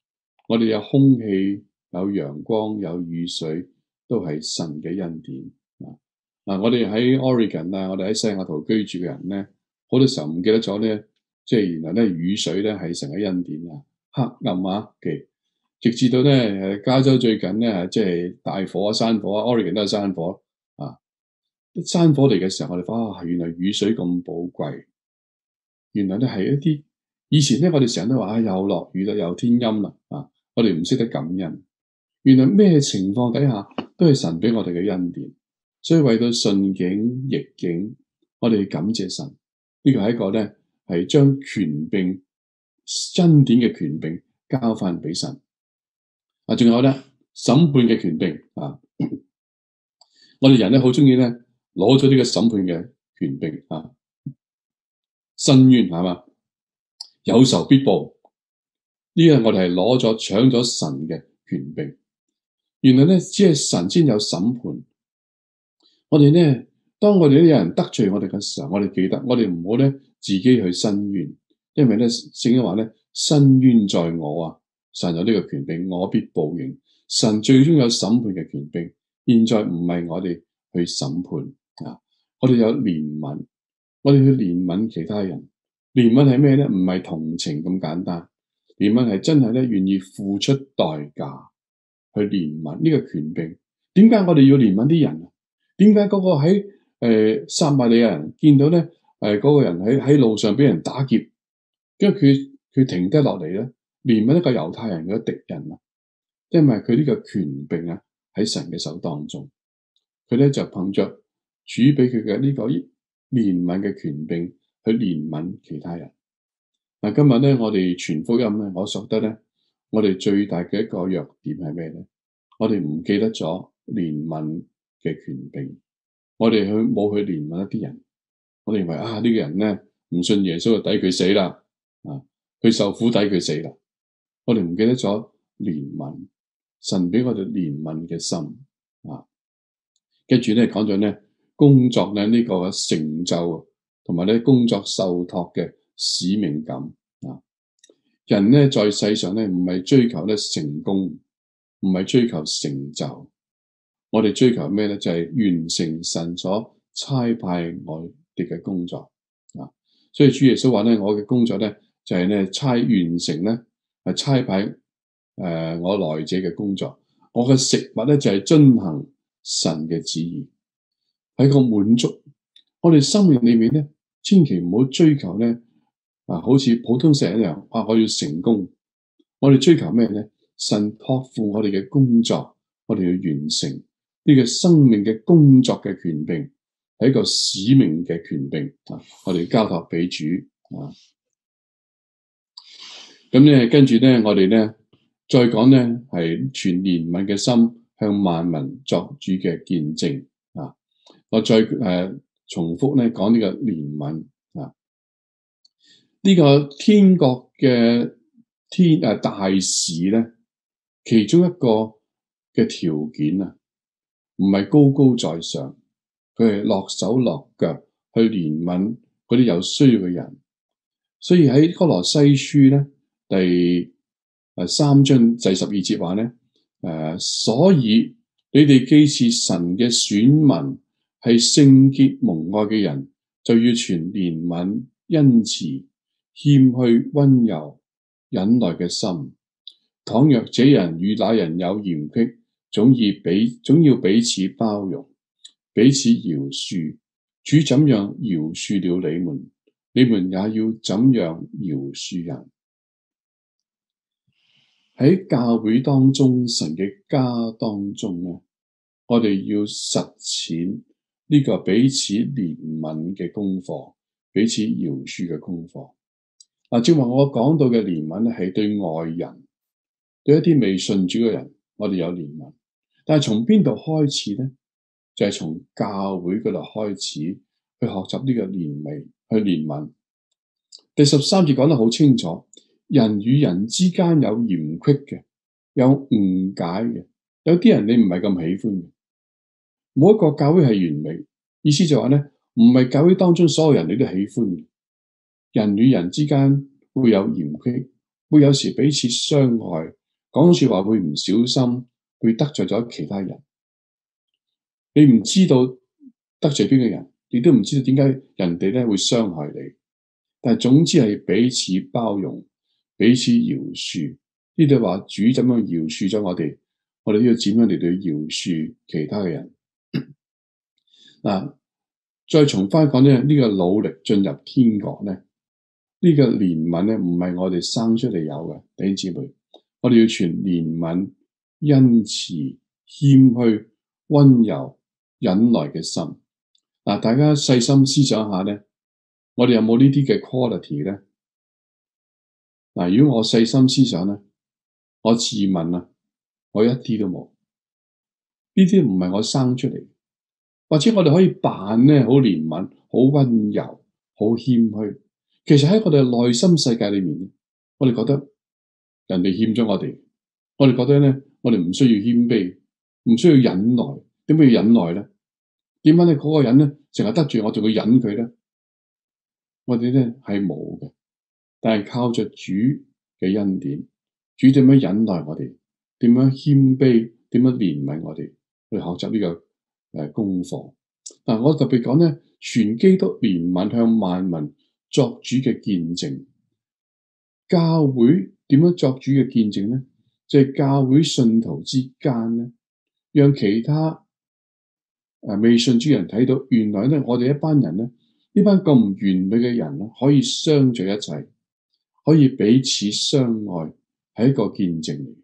我哋有空氣、有陽光、有雨水，都係神嘅恩典啊！嗱，我哋喺 Oregon 啊，我哋喺西雅圖居住嘅人咧，好多時候唔記得咗咧，即係原來咧雨水咧係神嘅恩典啊！黑暗啊嘅，直至到咧誒加州最近咧即係大火啊、山火啊 ，Oregon 都係山火啊！山火嚟嘅時候，我哋發覺原來雨水咁寶貴，原來咧係一啲以前咧我哋成日都話啊又落雨啦，又天陰啦啊！我哋唔識得感恩，原來咩情況底下都係神俾我哋嘅恩典，所以為到順境逆境，我哋感謝神。呢個係一個咧係將權柄恩典嘅權柄交翻俾神啊！仲有咧審判嘅權柄啊！我哋人咧好中意咧攞咗呢個審判嘅權柄啊，申冤係嘛，有仇必報。呢個我哋係攞咗搶咗神嘅權柄，原來咧只係神先有審判。我哋咧，當我哋咧有人得罪我哋嘅時候，我哋記得我哋唔好咧自己去申冤，因為咧聖經話咧申冤在我啊，神有呢個權柄，我必報應。神最終有審判嘅權柄，現在唔係我哋去審判啊，我哋有憐憫，我哋去憐憫其他人。憐憫係咩咧？唔係同情咁簡單。憐憫係真係咧，願意付出代價去憐憫呢個權柄。點解我哋要憐憫啲人啊？點解嗰個喺誒、呃、撒瑪利亞人見到咧誒嗰個人喺喺路上俾人打劫，跟住佢佢停低落嚟咧，憐憫一個猶太人嘅敵人啊？因為佢呢個權柄啊喺神嘅手當中，佢咧就憑着主俾佢嘅呢個憐憫嘅權柄去憐憫其他人。嗱，今日咧，我哋傳福音咧，我覺得咧，我哋最大嘅一個弱點係咩咧？我哋唔記得咗憐憫嘅權柄，我哋去冇去憐憫一啲人，我哋認為啊呢、這個人咧唔信耶穌就抵佢死啦，啊佢受苦抵佢死啦，我哋唔記得咗憐憫，神俾我哋憐憫嘅心啊，跟住咧講咗咧工作咧呢、這個成就同埋咧工作受託嘅使命感啊！人咧在世上咧唔係追求咧成功，唔係追求成就，我哋追求咩咧？就係、是、完成神所差派我哋嘅工作啊！所以主耶穌話咧，我嘅工作咧就係、是、咧差完成咧係差派誒、呃、我來者嘅工作，我嘅食物咧就係、是、遵行神嘅旨意，係個滿足。我哋生命裏面咧，千祈唔好追求咧。啊，好似普通世人一樣，啊，我要成功。我哋追求咩咧？神託付我哋嘅工作，我哋要完成呢個生命嘅工作嘅權柄，係一個使命嘅權柄啊！我哋交託俾主啊。咁咧，跟住咧，我哋咧再講咧，係全憐憫嘅心向萬民作主嘅見證啊！我再誒、呃、重複咧講呢個憐憫啊。呢個天國嘅天誒、啊、大事咧，其中一個嘅條件啊，唔係高高在上，佢係落手落腳去憐憫嗰啲有需要嘅人。所以喺歌羅西書咧第誒三章第十二節話咧，誒、呃，所以你哋既是神嘅選民，係聖潔蒙愛嘅人，就要存憐憫、恩慈、謙虛、溫柔、忍耐嘅心。倘若這人與那人有嫌隙，總要彼總要彼此包容，彼此饒恕。主怎樣饒恕了你們，你們也要怎樣饒恕人。喺教會當中，神嘅家當中咧，我哋要實踐呢個彼此憐憫嘅功課，彼此饒恕嘅功課。嗱，正話我講到嘅憐憫咧，係對外人，對一啲未信主嘅人，我哋有憐憫。但係從邊度開始咧？就係、是、從教會嗰度開始去學習呢個憐憫，去憐憫。第十三節講得好清楚，人與人之間有嫌隙嘅，有誤解嘅，有啲人你唔係咁喜歡嘅。冇一個教會係完美，意思就話咧，唔係教會當中所有人你都喜歡嘅。人與人之間會有嫌隙，會有時彼此傷害， 講説話會唔小心會得罪咗其他人。你唔知道得罪邊個人，亦都唔知道點解人哋咧會傷害你。但係總之係彼此包容、彼此饒恕。呢度話主怎樣饒恕咗我哋，我哋都要點樣嚟到饒恕其他嘅人。嗱，再重翻講咧，呢個努力進入天國咧，呢個憐憫咧唔係我哋生出嚟有嘅，弟兄姊妹，我哋要存憐憫、恩慈、謙虛、溫柔、忍耐嘅心。嗱，大家細心思想下咧，我哋有冇呢啲嘅 quality 咧？嗱，如果我細心思想咧，我自問啊，我一啲都冇。呢啲唔係我生出嚟，或者我哋可以扮咧好憐憫、好溫柔、好謙虛。其實喺我哋內心世界裏面，我哋覺得人哋欠咗我哋，我哋覺得咧，我哋唔需要謙卑，唔需要忍耐。點解要忍耐咧？點解咧嗰個人咧成日得罪我，仲要忍佢咧？我哋咧係冇嘅，但係靠着主嘅恩典，主點樣忍耐我哋，點樣謙卑，點樣憐憫我哋，去學習呢個誒功課。但係我特別講咧，全基督憐憫向萬民作主嘅見證。教會點樣作主嘅見證咧？就係、是、教會信徒之間咧，讓其他誒未信主人睇到，原來咧我哋一班人咧，呢班咁唔完美嘅人咧，可以相聚一齊，可以彼此相愛，係一個見證嚟。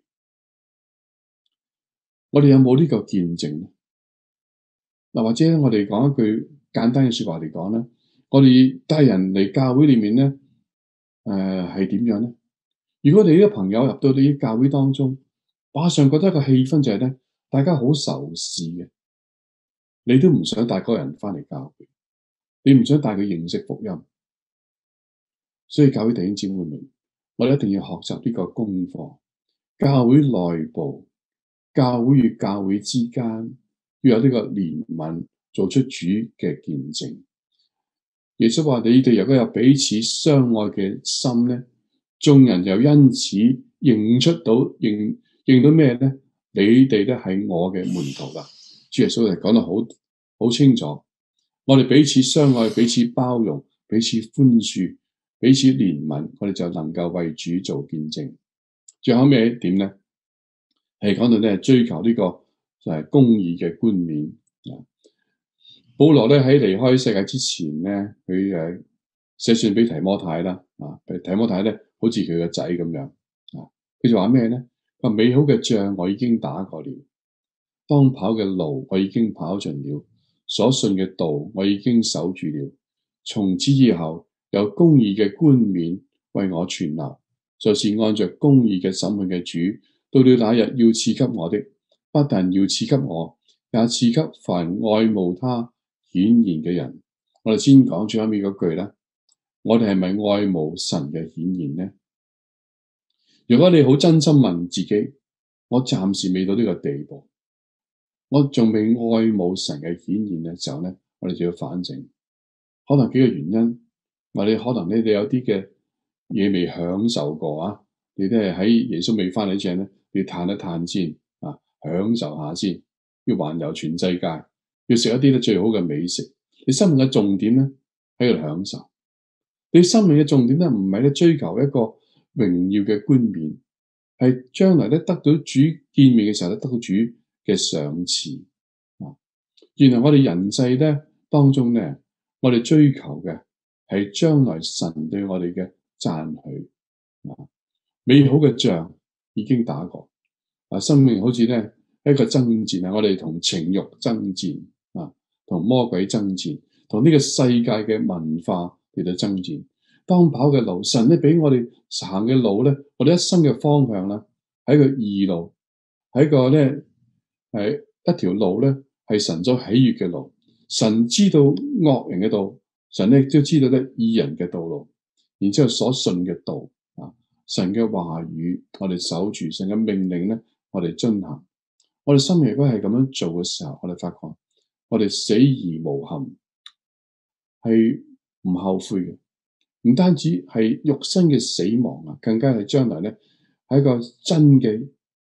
我哋有冇呢個見證咧？嗱，或者我哋講一句簡單嘅說話嚟講咧，我哋帶人嚟教會裏面咧，誒係點樣咧？如果你呢個朋友入到你啲教會當中，馬上覺得一個氣氛就係咧，大家好仇視嘅，你都唔想帶嗰個人翻嚟教會，你唔想帶佢認識福音。所以教會弟兄姊妹們，我哋一定要學習呢個功課。教會內部、教會與教會之間，要有呢個憐憫，做出主嘅見證。耶穌話：你哋如果有彼此相愛嘅心咧，眾人又因此認出到認認到咩咧？你哋咧係我嘅門徒啦。主耶穌係講得好好清楚，我哋彼此相愛、彼此包容、彼此寬恕、彼此憐憫，我哋就能夠為主做見證。最後尾一點咧，係講到咧追求呢個就係公義嘅冠冕。保羅咧喺離開世界之前咧，佢誒寫信俾提摩太啦，啊，提摩太咧好似佢個仔咁樣，啊，佢就話咩咧？話美好嘅仗我已經打過了，當跑嘅路我已經跑盡了，所信嘅道我已經守住了。從此以後有公義嘅冠冕為我存留，就是按着公義嘅審判嘅主，到了那日要賜給我的，不但要賜給我，也賜給凡愛慕他顯現嘅人。我哋先講最後尾嗰句啦，我哋係咪愛慕神嘅顯現呢？如果你好真心問自己，我暫時未到呢個地步，我仲未愛慕神嘅顯現嘅時候咧，我哋就要反省。可能幾個原因，或者可能你哋有啲嘅嘢未享受過啊，你都係喺耶穌未翻嚟之前咧，你要嘆一嘆先啊，享受下先，要環遊全世界，要食一啲咧最好嘅美食。你生命嘅重點咧喺度享受，你生命嘅重點咧唔係咧追求一個榮耀嘅冠冕，係將來咧得到主見面嘅時候咧得到主嘅賞賜啊！原來我哋人世咧當中咧，我哋追求嘅係將來神對我哋嘅讚許啊！美好嘅仗已經打過啊！生命好似咧一個爭戰啊！我哋同情慾爭戰啊，同魔鬼爭戰，同呢個世界嘅文化嚟到爭戰。當跑嘅路，神咧俾我哋行嘅路咧，我哋一生嘅方向啦，係一個義路，係一個咧係一條路咧，係神所喜悅嘅路。神知道惡人嘅道，神咧都知道咧義人嘅道路。然之後所信嘅道啊，神嘅話語，我哋守住神嘅命令咧，我哋遵行。我哋心裏如果係咁樣做嘅時候，我哋發覺我哋死而無憾，係唔後悔嘅。唔單止係肉身嘅死亡啊，更加係將來咧係一個真嘅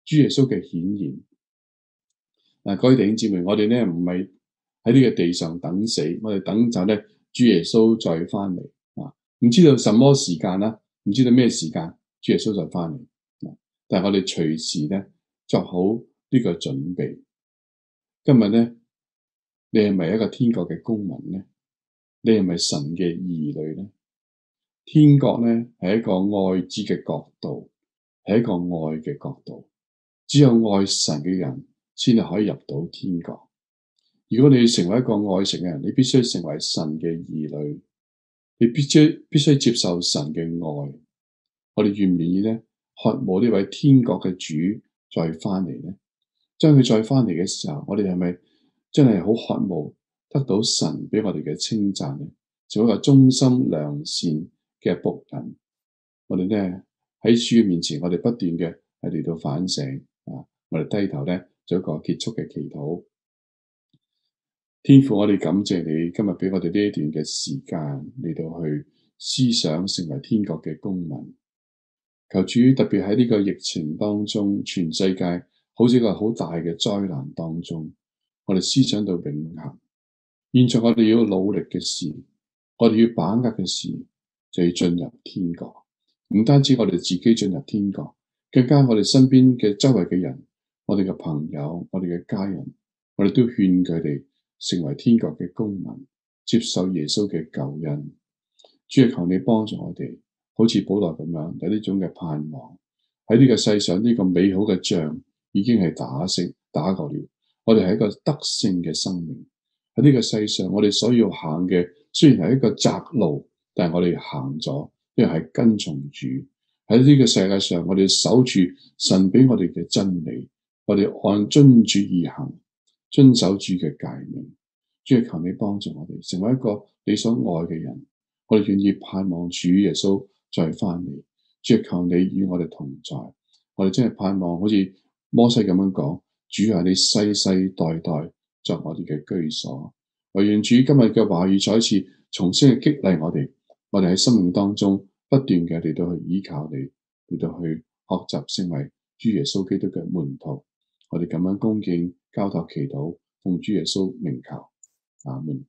主耶穌嘅顯現。嗱，各位弟兄姊妹，我哋咧唔係喺呢個地上等死，我哋等就咧主耶穌再翻嚟啊！唔知道什麼時間啦，唔知道咩時間主耶穌再翻嚟啊！但係我哋隨時咧作好呢個準備。今日咧，你係咪一個天國嘅公民咧？你係咪神嘅兒女咧？天國咧係一個愛子嘅國度，係一個愛嘅國度。只有愛神嘅人先係可以入到天國。如果你要成為一個愛神嘅人，你必須成為神嘅兒女，你必須必須接受神嘅愛。我哋願唔願意咧渴慕呢位天國嘅主再翻嚟咧？當佢再翻嚟嘅時候，我哋係咪真係好渴慕得到神俾我哋嘅稱讚咧？做一個忠心良善嘅僕人。我哋咧喺主面前，我哋不斷嘅係嚟到反省啊！我哋低頭咧做一個結束嘅祈禱。天父，我哋感謝你今日俾我哋呢一段嘅時間嚟到去思想成為天國嘅公民。求主特別喺呢個疫情當中，全世界好似一個好大嘅災難當中，我哋思想到永恆。現在我哋要努力嘅事，我哋要把握嘅事，就要進入天國。唔單止我哋自己進入天國，更加我哋身邊嘅周圍嘅人，我哋嘅朋友，我哋嘅家人，我哋都勸佢哋成為天國嘅公民，接受耶穌嘅救恩。主啊，求你幫助我哋，好似保羅咁樣有呢種嘅盼望。喺呢個世上呢個美好嘅仗已經係打勝打過了，我哋係一個得勝嘅生命。喺呢個世上，我哋所要行嘅雖然係一個窄路，但係我哋行咗，因為係跟從主。喺呢個世界上，我哋守住神俾我哋嘅真理，我哋按遵主而行，遵守主嘅誡命。主啊，求你幫助我哋成為一個你所愛嘅人。我哋願意盼望主耶穌再翻嚟。主啊，求你與我哋同在。我哋真係盼望好似摩西咁樣講，主啊，你世世代代作我哋嘅居所。我願主今日嘅話語再一次重新嘅激勵我哋，我哋喺生命當中不斷嘅嚟到去依靠你，嚟到去學習成為主耶穌基督嘅門徒。我哋咁樣恭敬交託祈禱，奉主耶穌名求，阿門。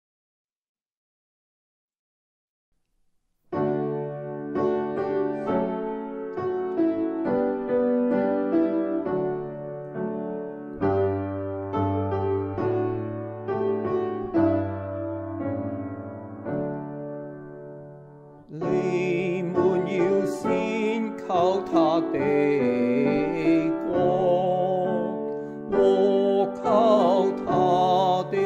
你們要先靠他的國和靠他的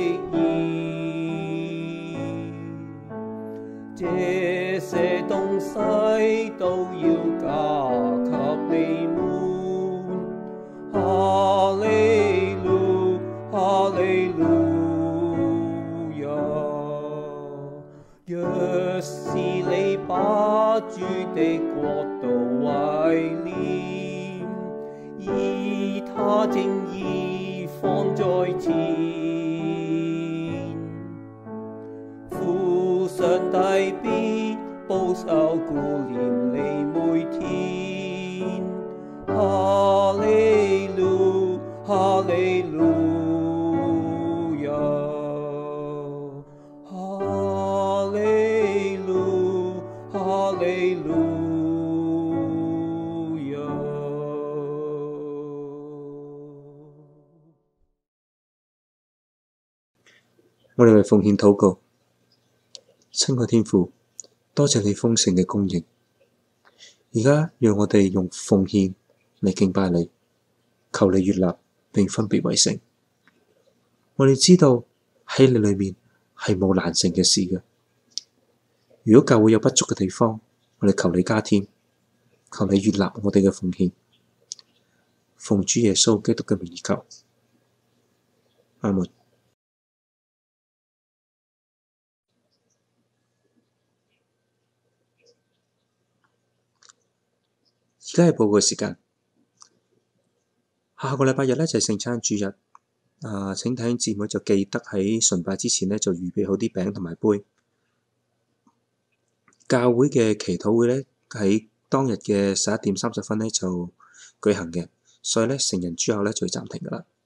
義，這些東西都要加給你們。哈利路，哈利路亞。若是你把主的國度懷念，以他正義放在前，父上帝必保守顧念你每天。哈利路，哈利路亞。哈利路，哈利路亞。 我哋為奉獻禱告。親愛天父，多謝你豐盛嘅供應。而家讓我哋用奉獻嚟敬拜你，求你悅納並分別為聖。我哋知道喺你裏面係冇難成嘅事嘅。如果教會有不足嘅地方，我哋求你加添，求你悅納我哋嘅奉獻。奉主耶穌基督嘅名而求，阿門。而家係報告時間，下個禮拜日咧就係聖餐主日。啊，請弟兄姊妹就記得喺崇拜之前咧就預備好啲餅同埋杯。教會嘅祈禱會咧喺當日嘅十一點三十分咧就舉行嘅。 所以咧成人主日學咧就會暫停噶啦。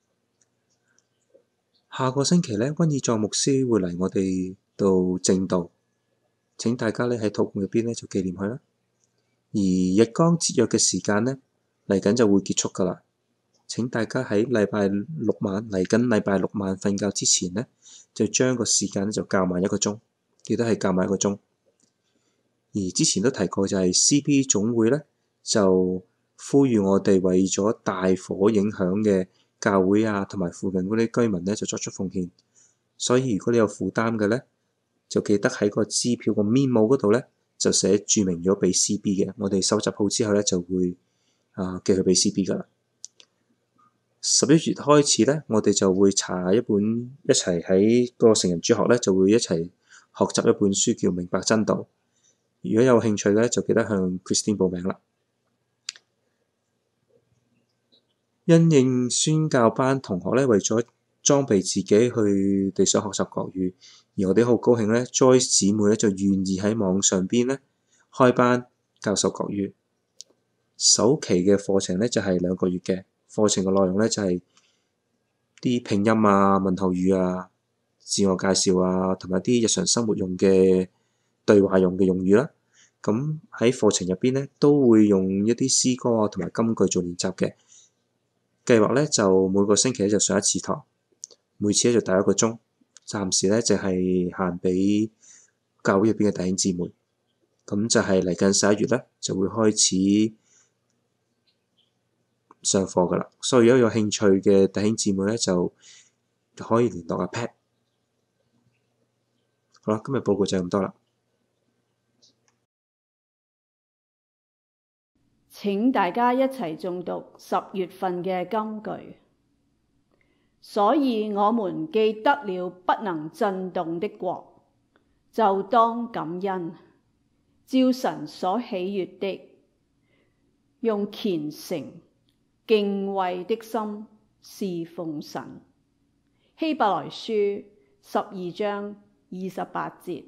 下個星期咧，溫以壯牧師會嚟我哋度證道，請大家咧喺禱告入邊咧就紀念佢啦。而日光節約嘅時間咧嚟緊就會結束噶啦。請大家喺禮拜六晚嚟緊禮拜六晚瞓覺之前咧，就將個時間咧就校慢一個鐘，記得係校慢一個鐘。而之前都提過就係 C B 總會咧，就呼籲我哋為咗大火影響嘅教會啊，同埋附近嗰啲居民咧，就作出奉獻。所以如果你有負擔嘅咧，就記得喺個支票個 memo 嗰度咧，就寫註明咗俾 C B 嘅。我哋收集好之後咧，就會啊寄去俾 C B 噶啦。十一月開始咧，我哋就會查一本一齊喺個成人主學咧，就會一齊學習一本書叫《明白真道》。如果有興趣咧，就記得向 Christine 報名啦。因應宣教班同學咧，為咗裝備自己去地想學習國語，而我哋好高興咧 ，Joyce 姊妹咧就願意喺網上邊咧開班教授國語。首期嘅課程咧就係兩個月嘅。課程嘅內容咧就係啲拼音啊、問候語啊、自我介紹啊，同埋啲日常生活用嘅對話用嘅用語啦。咁喺課程入邊咧都會用一啲詩歌啊同埋金句做練習嘅。計劃咧就每個星期咧就上一次堂，每次咧就大一個鐘。暫時咧就係限俾教會入邊嘅弟兄姊妹。咁就係嚟緊十一月咧就會開始上課噶啦，所以如果有興趣嘅弟兄姊妹咧，就可以聯絡阿 Pat。好啦，今日報告就係咁多啦。 請大家一齊誦讀十月份嘅金句。所以我們既得了不能震動的國，就當感恩，照神所喜悅的，用虔誠敬畏的心侍奉神。希伯來書十二章二十八節。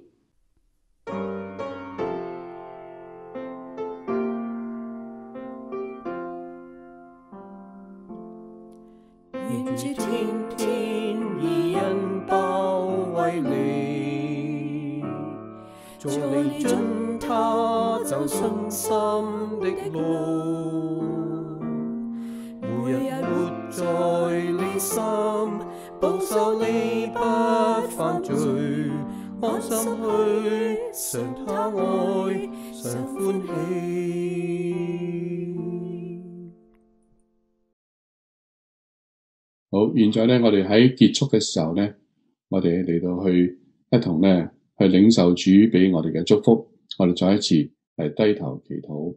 願主天天以恩包圍你，助你進他走信心的路。每日活在你心，保守你不犯罪，安心去嘗他愛，常歡喜。 好，現在咧，我哋喺結束嘅時候咧，我哋嚟到去一同咧去領受主俾我哋嘅祝福。我哋再一次嚟低頭祈禱。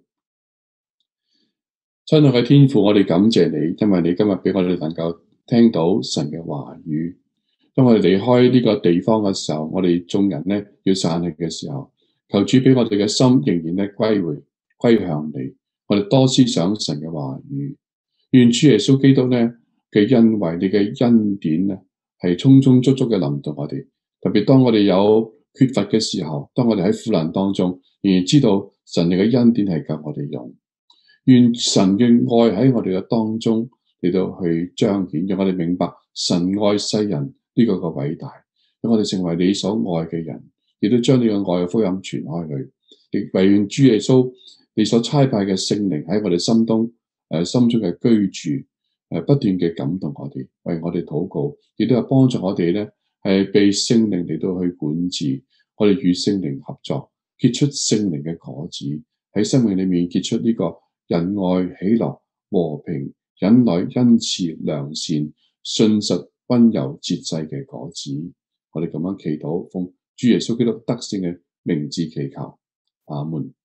親愛嘅天父，我哋感謝你，因為你今日俾我哋能夠聽到神嘅話語。當我哋離開呢個地方嘅時候，我哋眾人咧要散去嘅時候，求主俾我哋嘅心仍然咧歸回歸向你。我哋多思想神嘅話語，願主耶穌基督咧嘅恩惠，你嘅恩典咧係充充足足嘅臨到我哋。特別當我哋有缺乏嘅時候，當我哋喺苦難當中，仍然知道神你嘅恩典係夠我哋用。願神嘅愛喺我哋嘅當中嚟到去彰顯，讓我哋明白神愛世人呢個嘅偉大，讓我哋成為你所愛嘅人，亦都將你嘅愛嘅福音傳開去。亦唯願主耶穌你所差派嘅聖靈喺我哋心中誒、呃、心中嘅居住，誒、呃、不斷嘅感動我哋，為我哋禱告，亦都係幫助我哋咧係被聖靈嚟到去管治。我哋與聖靈合作，結出聖靈嘅果子，喺生命裏面結出呢個仁愛、喜樂、和平、忍耐、恩慈、良善、信實、溫柔、節制嘅果子。我哋咁樣祈禱，奉主耶穌基督得勝嘅名字祈求，阿門。